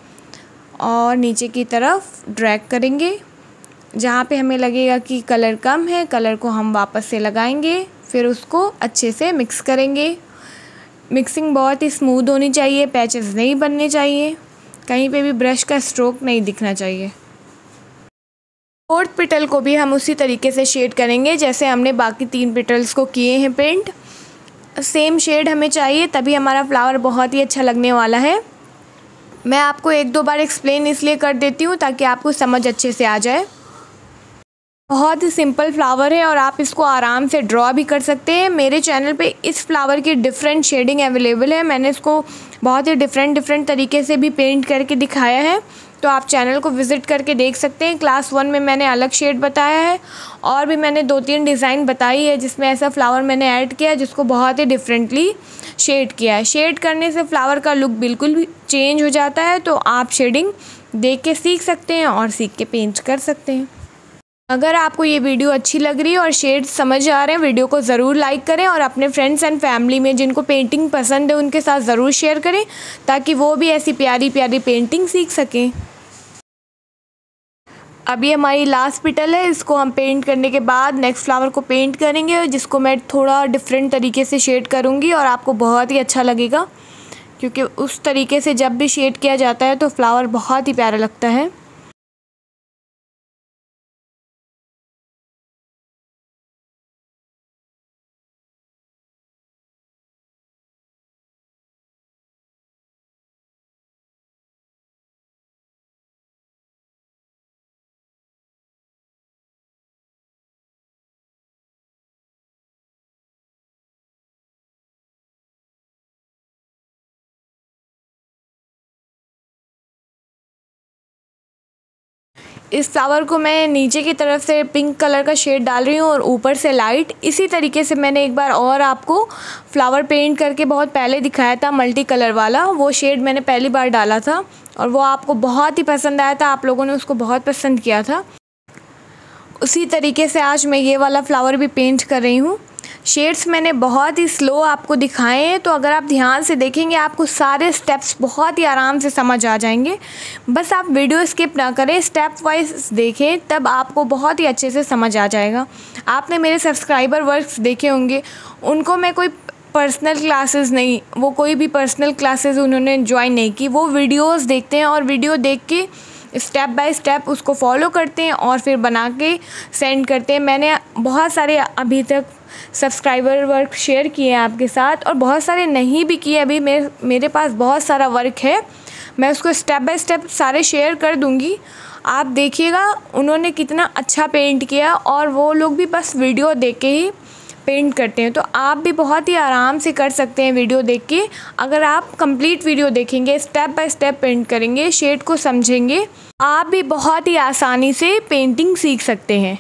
और नीचे की तरफ ड्रैग करेंगे। जहाँ पे हमें लगेगा कि कलर कम है, कलर को हम वापस से लगाएंगे, फिर उसको अच्छे से मिक्स करेंगे। मिक्सिंग बहुत ही स्मूथ होनी चाहिए, पैचेस नहीं बनने चाहिए, कहीं पे भी ब्रश का स्ट्रोक नहीं दिखना चाहिए। फोर्थ पेटल को भी हम उसी तरीके से शेड करेंगे जैसे हमने बाकी तीन पेटल्स को किए हैं पेंट। सेम शेड हमें चाहिए, तभी हमारा फ्लावर बहुत ही अच्छा लगने वाला है। मैं आपको एक दो बार एक्सप्लेन इसलिए कर देती हूँ ताकि आपको समझ अच्छे से आ जाए। बहुत ही सिंपल फ्लावर है और आप इसको आराम से ड्रॉ भी कर सकते हैं। मेरे चैनल पे इस फ्लावर की डिफरेंट शेडिंग अवेलेबल है। मैंने इसको बहुत ही डिफरेंट डिफरेंट तरीके से भी पेंट करके दिखाया है, तो आप चैनल को विज़िट करके देख सकते हैं। क्लास वन में मैंने अलग शेड बताया है और भी मैंने दो तीन डिज़ाइन बताई है जिसमें ऐसा फ्लावर मैंने ऐड किया है जिसको बहुत ही डिफरेंटली शेड किया है। शेड करने से फ्लावर का लुक बिल्कुल भी चेंज हो जाता है, तो आप शेडिंग देख के सीख सकते हैं और सीख के पेंट कर सकते हैं। अगर आपको ये वीडियो अच्छी लग रही है और शेड्स समझ आ रहे हैं, वीडियो को ज़रूर लाइक करें और अपने फ्रेंड्स एंड फैमिली में जिनको पेंटिंग पसंद है उनके साथ ज़रूर शेयर करें ताकि वो भी ऐसी प्यारी प्यारी पेंटिंग सीख सकें। अभी हमारी लास्ट पेटल है, इसको हम पेंट करने के बाद नेक्स्ट फ्लावर को पेंट करेंगे जिसको मैं थोड़ा डिफरेंट तरीके से शेड करूँगी और आपको बहुत ही अच्छा लगेगा क्योंकि उस तरीके से जब भी शेड किया जाता है तो फ्लावर बहुत ही प्यारा लगता है। इस फ्लावर को मैं नीचे की तरफ से पिंक कलर का शेड डाल रही हूँ और ऊपर से लाइट। इसी तरीके से मैंने एक बार और आपको फ्लावर पेंट करके बहुत पहले दिखाया था, मल्टी कलर वाला। वो शेड मैंने पहली बार डाला था और वो आपको बहुत ही पसंद आया था, आप लोगों ने उसको बहुत पसंद किया था। उसी तरीके से आज मैं ये वाला फ्लावर भी पेंट कर रही हूँ। शेड्स मैंने बहुत ही स्लो आपको दिखाए हैं, तो अगर आप ध्यान से देखेंगे आपको सारे स्टेप्स बहुत ही आराम से समझ आ जाएंगे। बस आप वीडियो स्किप ना करें, स्टेप वाइज देखें, तब आपको बहुत ही अच्छे से समझ आ जाएगा। आपने मेरे सब्सक्राइबर वर्क्स देखे होंगे, उनको मैं कोई पर्सनल क्लासेस नहीं, वो कोई भी पर्सनल क्लासेस उन्होंने ज्वाइन नहीं की, वो वीडियोस देखते हैं और वीडियो देख के स्टेप बाय स्टेप उसको फॉलो करते हैं और फिर बना के सेंड करते हैं। मैंने बहुत सारे अभी तक सब्सक्राइबर वर्क शेयर किए हैं आपके साथ और बहुत सारे नहीं भी किए। अभी मेरे मेरे पास बहुत सारा वर्क है, मैं उसको स्टेप बाय स्टेप सारे शेयर कर दूंगी। आप देखिएगा उन्होंने कितना अच्छा पेंट किया और वो लोग भी बस वीडियो देख के ही पेंट करते हैं, तो आप भी बहुत ही आराम से कर सकते हैं वीडियो देख के। अगर आप कंप्लीट वीडियो देखेंगे, स्टेप बाय स्टेप पेंट करेंगे, शेड को समझेंगे, आप भी बहुत ही आसानी से पेंटिंग सीख सकते हैं।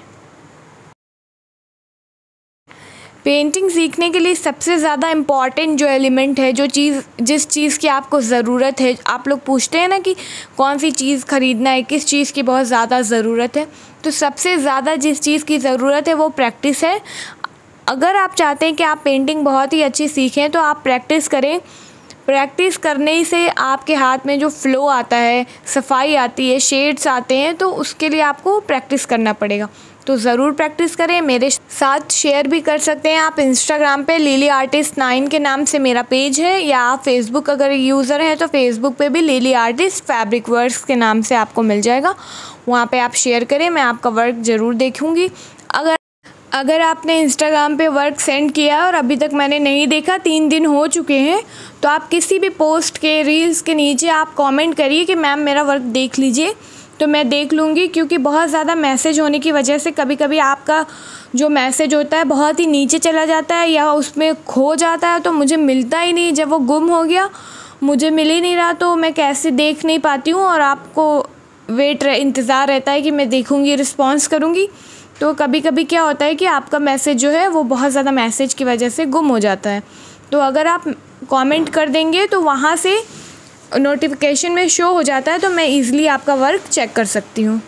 पेंटिंग सीखने के लिए सबसे ज़्यादा इम्पॉर्टेंट जो एलिमेंट है, जो चीज़ जिस चीज़ की आपको ज़रूरत है, आप लोग पूछते हैं ना कि कौन सी चीज़ ख़रीदना है, किस चीज़ की बहुत ज़्यादा ज़रूरत है, तो सबसे ज़्यादा जिस चीज़ की ज़रूरत है वो प्रैक्टिस है। अगर आप चाहते हैं कि आप पेंटिंग बहुत ही अच्छी सीखें तो आप प्रैक्टिस करें। प्रैक्टिस करने से आपके हाथ में जो फ़्लो आता है, सफाई आती है, शेड्स आते हैं, तो उसके लिए आपको प्रैक्टिस करना पड़ेगा। तो ज़रूर प्रैक्टिस करें। मेरे साथ शेयर भी कर सकते हैं आप इंस्टाग्राम पे, लिली आर्टिस्ट नाइन के नाम से मेरा पेज है, या आप फेसबुक अगर यूज़र हैं तो फेसबुक पे भी लिली आर्टिस्ट फैब्रिक वर्क्स के नाम से आपको मिल जाएगा। वहाँ पे आप शेयर करें, मैं आपका वर्क ज़रूर देखूँगी। अगर अगर आपने इंस्टाग्राम पे वर्क सेंड किया और अभी तक मैंने नहीं देखा, तीन दिन हो चुके हैं, तो आप किसी भी पोस्ट के, रील्स के नीचे आप कमेंट करिए कि मैम मेरा वर्क देख लीजिए, तो मैं देख लूँगी। क्योंकि बहुत ज़्यादा मैसेज होने की वजह से कभी कभी आपका जो मैसेज होता है बहुत ही नीचे चला जाता है या उसमें खो जाता है, तो मुझे मिलता ही नहीं। जब वो गुम हो गया, मुझे मिल ही नहीं रहा, तो मैं कैसे देख नहीं पाती हूँ, और आपको वेट इंतज़ार रहता है कि मैं देखूँगी, रिस्पॉन्स करूँगी। तो कभी कभी क्या होता है कि आपका मैसेज जो है वो बहुत ज़्यादा मैसेज की वजह से गुम हो जाता है। तो अगर आप कमेंट कर देंगे तो वहाँ से नोटिफिकेशन में शो हो जाता है, तो मैं ईज़िली आपका वर्क चेक कर सकती हूँ।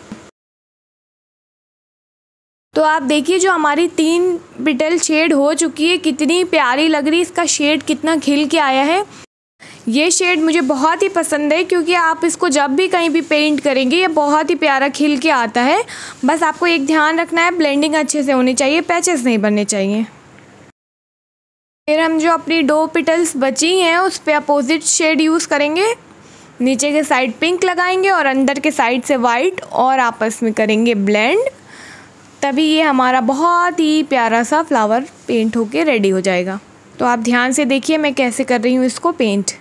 तो आप देखिए जो हमारी तीन पिटल शेड हो चुकी है, कितनी प्यारी लग रही है, इसका शेड कितना खिल के आया है। ये शेड मुझे बहुत ही पसंद है, क्योंकि आप इसको जब भी कहीं भी पेंट करेंगे ये बहुत ही प्यारा खिल के आता है। बस आपको एक ध्यान रखना है, ब्लेंडिंग अच्छे से होनी चाहिए, पैचेस नहीं बनने चाहिए। फिर हम जो अपनी दो पिटल्स बची हैं उस पे अपोजिट शेड यूज़ करेंगे। नीचे के साइड पिंक लगाएंगे और अंदर के साइड से वाइट, और आपस में करेंगे ब्लेंड। तभी ये हमारा बहुत ही प्यारा सा फ्लावर पेंट होके रेडी हो जाएगा। तो आप ध्यान से देखिए मैं कैसे कर रही हूँ इसको पेंट।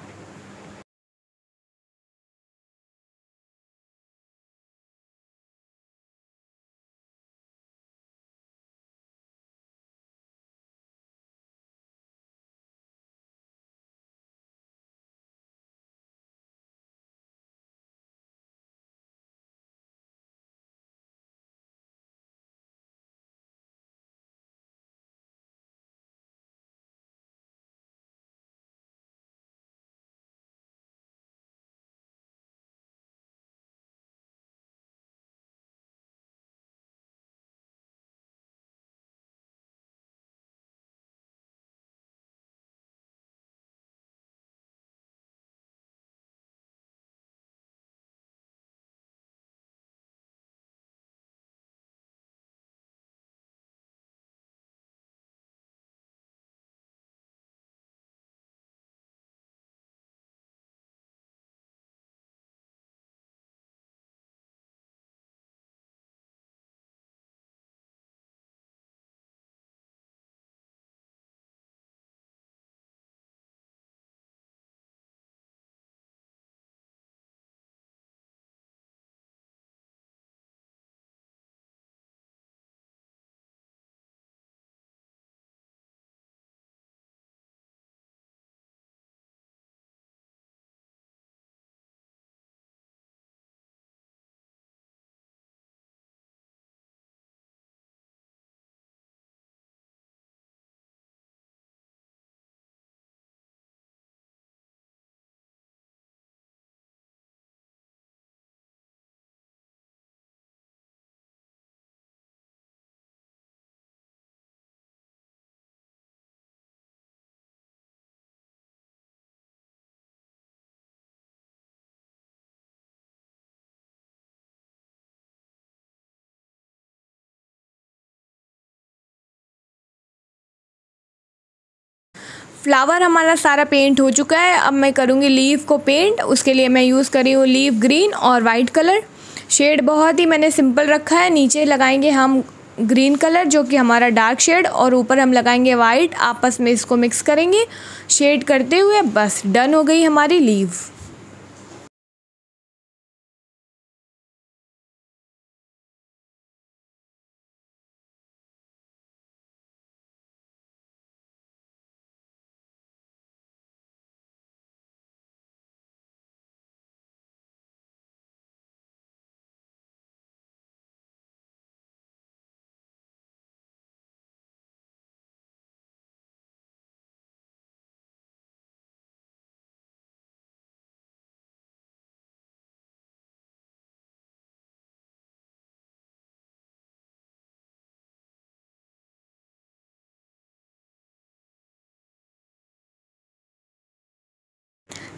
फ्लावर हमारा सारा पेंट हो चुका है। अब मैं करूँगी लीफ को पेंट। उसके लिए मैं यूज़ करी हूँ लीफ ग्रीन और वाइट कलर। शेड बहुत ही मैंने सिंपल रखा है। नीचे लगाएंगे हम ग्रीन कलर जो कि हमारा डार्क शेड, और ऊपर हम लगाएंगे वाइट। आपस में इसको मिक्स करेंगे शेड करते हुए। बस डन हो गई हमारी लीफ।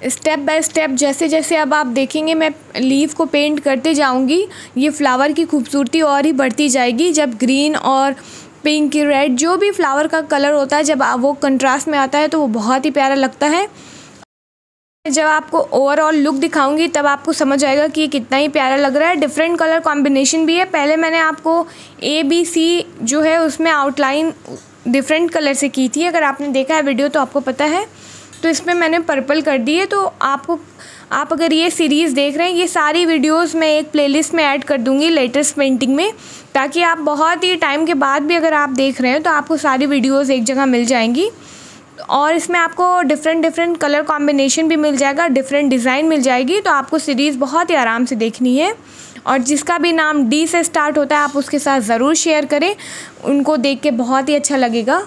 स्टेप बाय स्टेप जैसे जैसे अब आप देखेंगे मैं लीफ को पेंट करते जाऊंगी, ये फ्लावर की खूबसूरती और ही बढ़ती जाएगी। जब ग्रीन और पिंक, रेड जो भी फ्लावर का कलर होता है, जब वो कंट्रास्ट में आता है तो वो बहुत ही प्यारा लगता है। जब आपको ओवरऑल लुक दिखाऊंगी तब आपको समझ आएगा कि ये कितना ही प्यारा लग रहा है। डिफरेंट कलर कॉम्बिनेशन भी है। पहले मैंने आपको ए बी सी जो है उसमें आउटलाइन डिफरेंट कलर से की थी, अगर आपने देखा है वीडियो तो आपको पता है। तो इसमें मैंने पर्पल कर दी है। तो आपको आप अगर ये सीरीज़ देख रहे हैं, ये सारी वीडियोस मैं एक प्लेलिस्ट में ऐड कर दूंगी लेटेस्ट पेंटिंग में, ताकि आप बहुत ही टाइम के बाद भी अगर आप देख रहे हैं तो आपको सारी वीडियोस एक जगह मिल जाएंगी। और इसमें आपको डिफरेंट डिफरेंट कलर कॉम्बिनेशन भी मिल जाएगा, डिफरेंट डिज़ाइन मिल जाएगी। तो आपको सीरीज़ बहुत ही आराम से देखनी है। और जिसका भी नाम डी से स्टार्ट होता है आप उसके साथ ज़रूर शेयर करें, उनको देख के बहुत ही अच्छा लगेगा।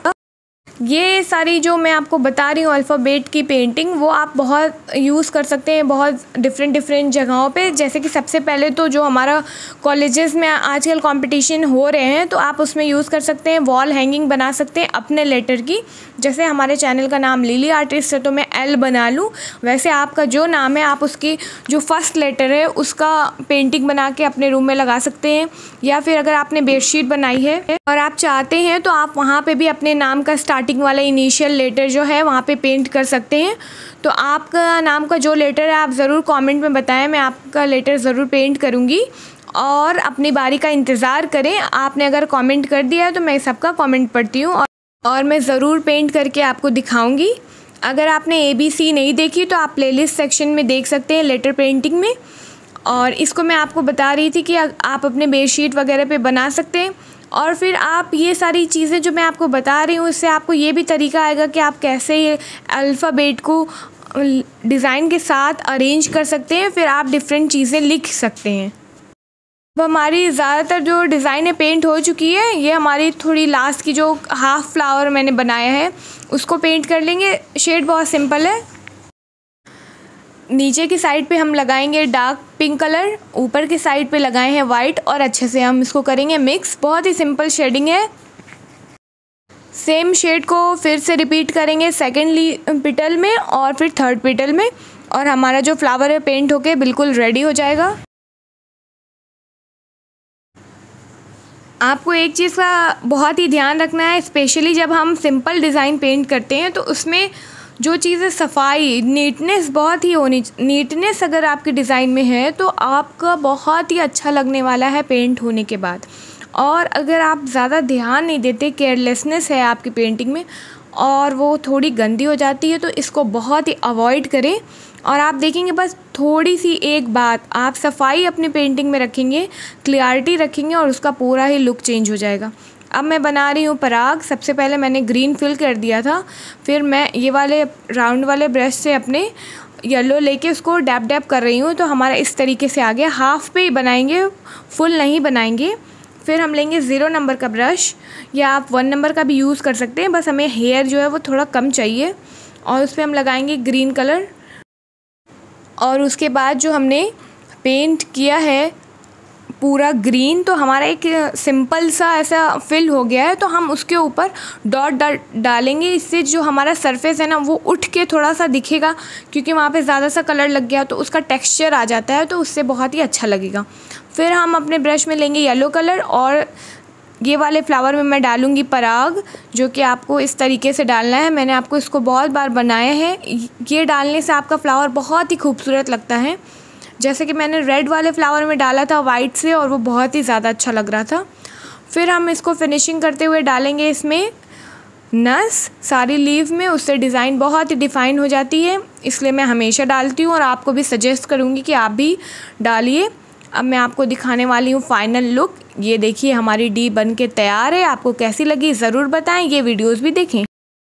ये सारी जो मैं आपको बता रही हूँ अल्फ़ाबेट की पेंटिंग, वो आप बहुत यूज़ कर सकते हैं बहुत डिफरेंट डिफरेंट जगहों पे। जैसे कि सबसे पहले तो जो हमारा कॉलेजेस में आजकल कंपटीशन हो रहे हैं तो आप उसमें यूज़ कर सकते हैं। वॉल हैंगिंग बना सकते हैं अपने लेटर की। जैसे हमारे चैनल का नाम लिली आर्टिस्ट है तो मैं एल बना लूँ, वैसे आपका जो नाम है आप उसकी जो फर्स्ट लेटर है उसका पेंटिंग बना के अपने रूम में लगा सकते हैं। या फिर अगर आपने बेडशीट बनाई है और आप चाहते हैं तो आप वहाँ पे भी अपने नाम का स्टार्टिंग वाला इनिशियल लेटर जो है वहाँ पे पेंट कर सकते हैं। तो आपका नाम का जो लेटर है आप ज़रूर कमेंट में बताएं, मैं आपका लेटर ज़रूर पेंट करूँगी। और अपनी बारी का इंतज़ार करें। आपने अगर कमेंट कर दिया है तो मैं सबका कमेंट पढ़ती हूँ और, और मैं ज़रूर पेंट करके आपको दिखाऊँगी। अगर आपने ए बी सी नहीं देखी तो आप प्लेलिस्ट सेक्शन में देख सकते हैं लेटर पेंटिंग में। और इसको मैं आपको बता रही थी कि आप अपने बेडशीट वगैरह पे बना सकते हैं। और फिर आप ये सारी चीज़ें जो मैं आपको बता रही हूँ इससे आपको ये भी तरीका आएगा कि आप कैसे ये अल्फ़ाबेट को डिज़ाइन के साथ अरेंज कर सकते हैं, फिर आप डिफरेंट चीज़ें लिख सकते हैं। अब हमारी ज़्यादातर जो डिज़ाइनें पेंट हो चुकी है, ये हमारी थोड़ी लास्ट की जो हाफ़ फ्लावर मैंने बनाया है उसको पेंट कर लेंगे। शेड बहुत सिंपल है। नीचे की साइड पे हम लगाएंगे डार्क पिंक कलर, ऊपर की साइड पे लगाए हैं वाइट और अच्छे से हम इसको करेंगे मिक्स। बहुत ही सिंपल शेडिंग है। सेम शेड को फिर से रिपीट करेंगे सेकेंड पेटल में और फिर थर्ड पेटल में, और हमारा जो फ्लावर है पेंट होके बिल्कुल रेडी हो जाएगा। आपको एक चीज़ का बहुत ही ध्यान रखना है, स्पेशली जब हम सिंपल डिज़ाइन पेंट करते हैं तो उसमें जो चीज़ें सफाई, नीटनेस बहुत ही होनी, नीटनेस अगर आपके डिज़ाइन में है तो आपका बहुत ही अच्छा लगने वाला है पेंट होने के बाद। और अगर आप ज़्यादा ध्यान नहीं देते, केयरलेसनेस है आपकी पेंटिंग में और वो थोड़ी गंदी हो जाती है, तो इसको बहुत ही अवॉइड करें। और आप देखेंगे बस थोड़ी सी एक बात, आप सफाई अपनी पेंटिंग में रखेंगे, क्लियरिटी रखेंगे और उसका पूरा ही लुक चेंज हो जाएगा। अब मैं बना रही हूँ पराग। सबसे पहले मैंने ग्रीन फिल कर दिया था, फिर मैं ये वाले राउंड वाले ब्रश से अपने येलो लेके उसको डैप डैप कर रही हूँ। तो हमारा इस तरीके से आ गया। हाफ पे ही बनाएंगे, फुल नहीं बनाएंगे। फिर हम लेंगे ज़ीरो नंबर का ब्रश, या आप वन नंबर का भी यूज़ कर सकते हैं, बस हमें हेयर जो है वो थोड़ा कम चाहिए। और उस पर हम लगाएंगे ग्रीन कलर। और उसके बाद जो हमने पेंट किया है पूरा ग्रीन, तो हमारा एक सिंपल सा ऐसा फिल हो गया है। तो हम उसके ऊपर डॉट डॉट डालेंगे, इससे जो हमारा सरफेस है ना वो उठ के थोड़ा सा दिखेगा, क्योंकि वहाँ पे ज़्यादा सा कलर लग गया तो उसका टेक्सचर आ जाता है, तो उससे बहुत ही अच्छा लगेगा। फिर हम अपने ब्रश में लेंगे येलो कलर और ये वाले फ्लावर में मैं डालूँगी पराग, जो कि आपको इस तरीके से डालना है। मैंने आपको इसको बहुत बार बनाया है। ये डालने से आपका फ्लावर बहुत ही खूबसूरत लगता है। जैसे कि मैंने रेड वाले फ्लावर में डाला था वाइट से, और वो बहुत ही ज़्यादा अच्छा लग रहा था। फिर हम इसको फिनिशिंग करते हुए डालेंगे इसमें नस सारी लीव में, उससे डिज़ाइन बहुत ही डिफ़ाइन हो जाती है, इसलिए मैं हमेशा डालती हूँ और आपको भी सजेस्ट करूँगी कि आप भी डालिए। अब मैं आपको दिखाने वाली हूँ फाइनल लुक। ये देखिए हमारी डी बन के तैयार है। आपको कैसी लगी ज़रूर बताएं, ये वीडियोस भी देखें।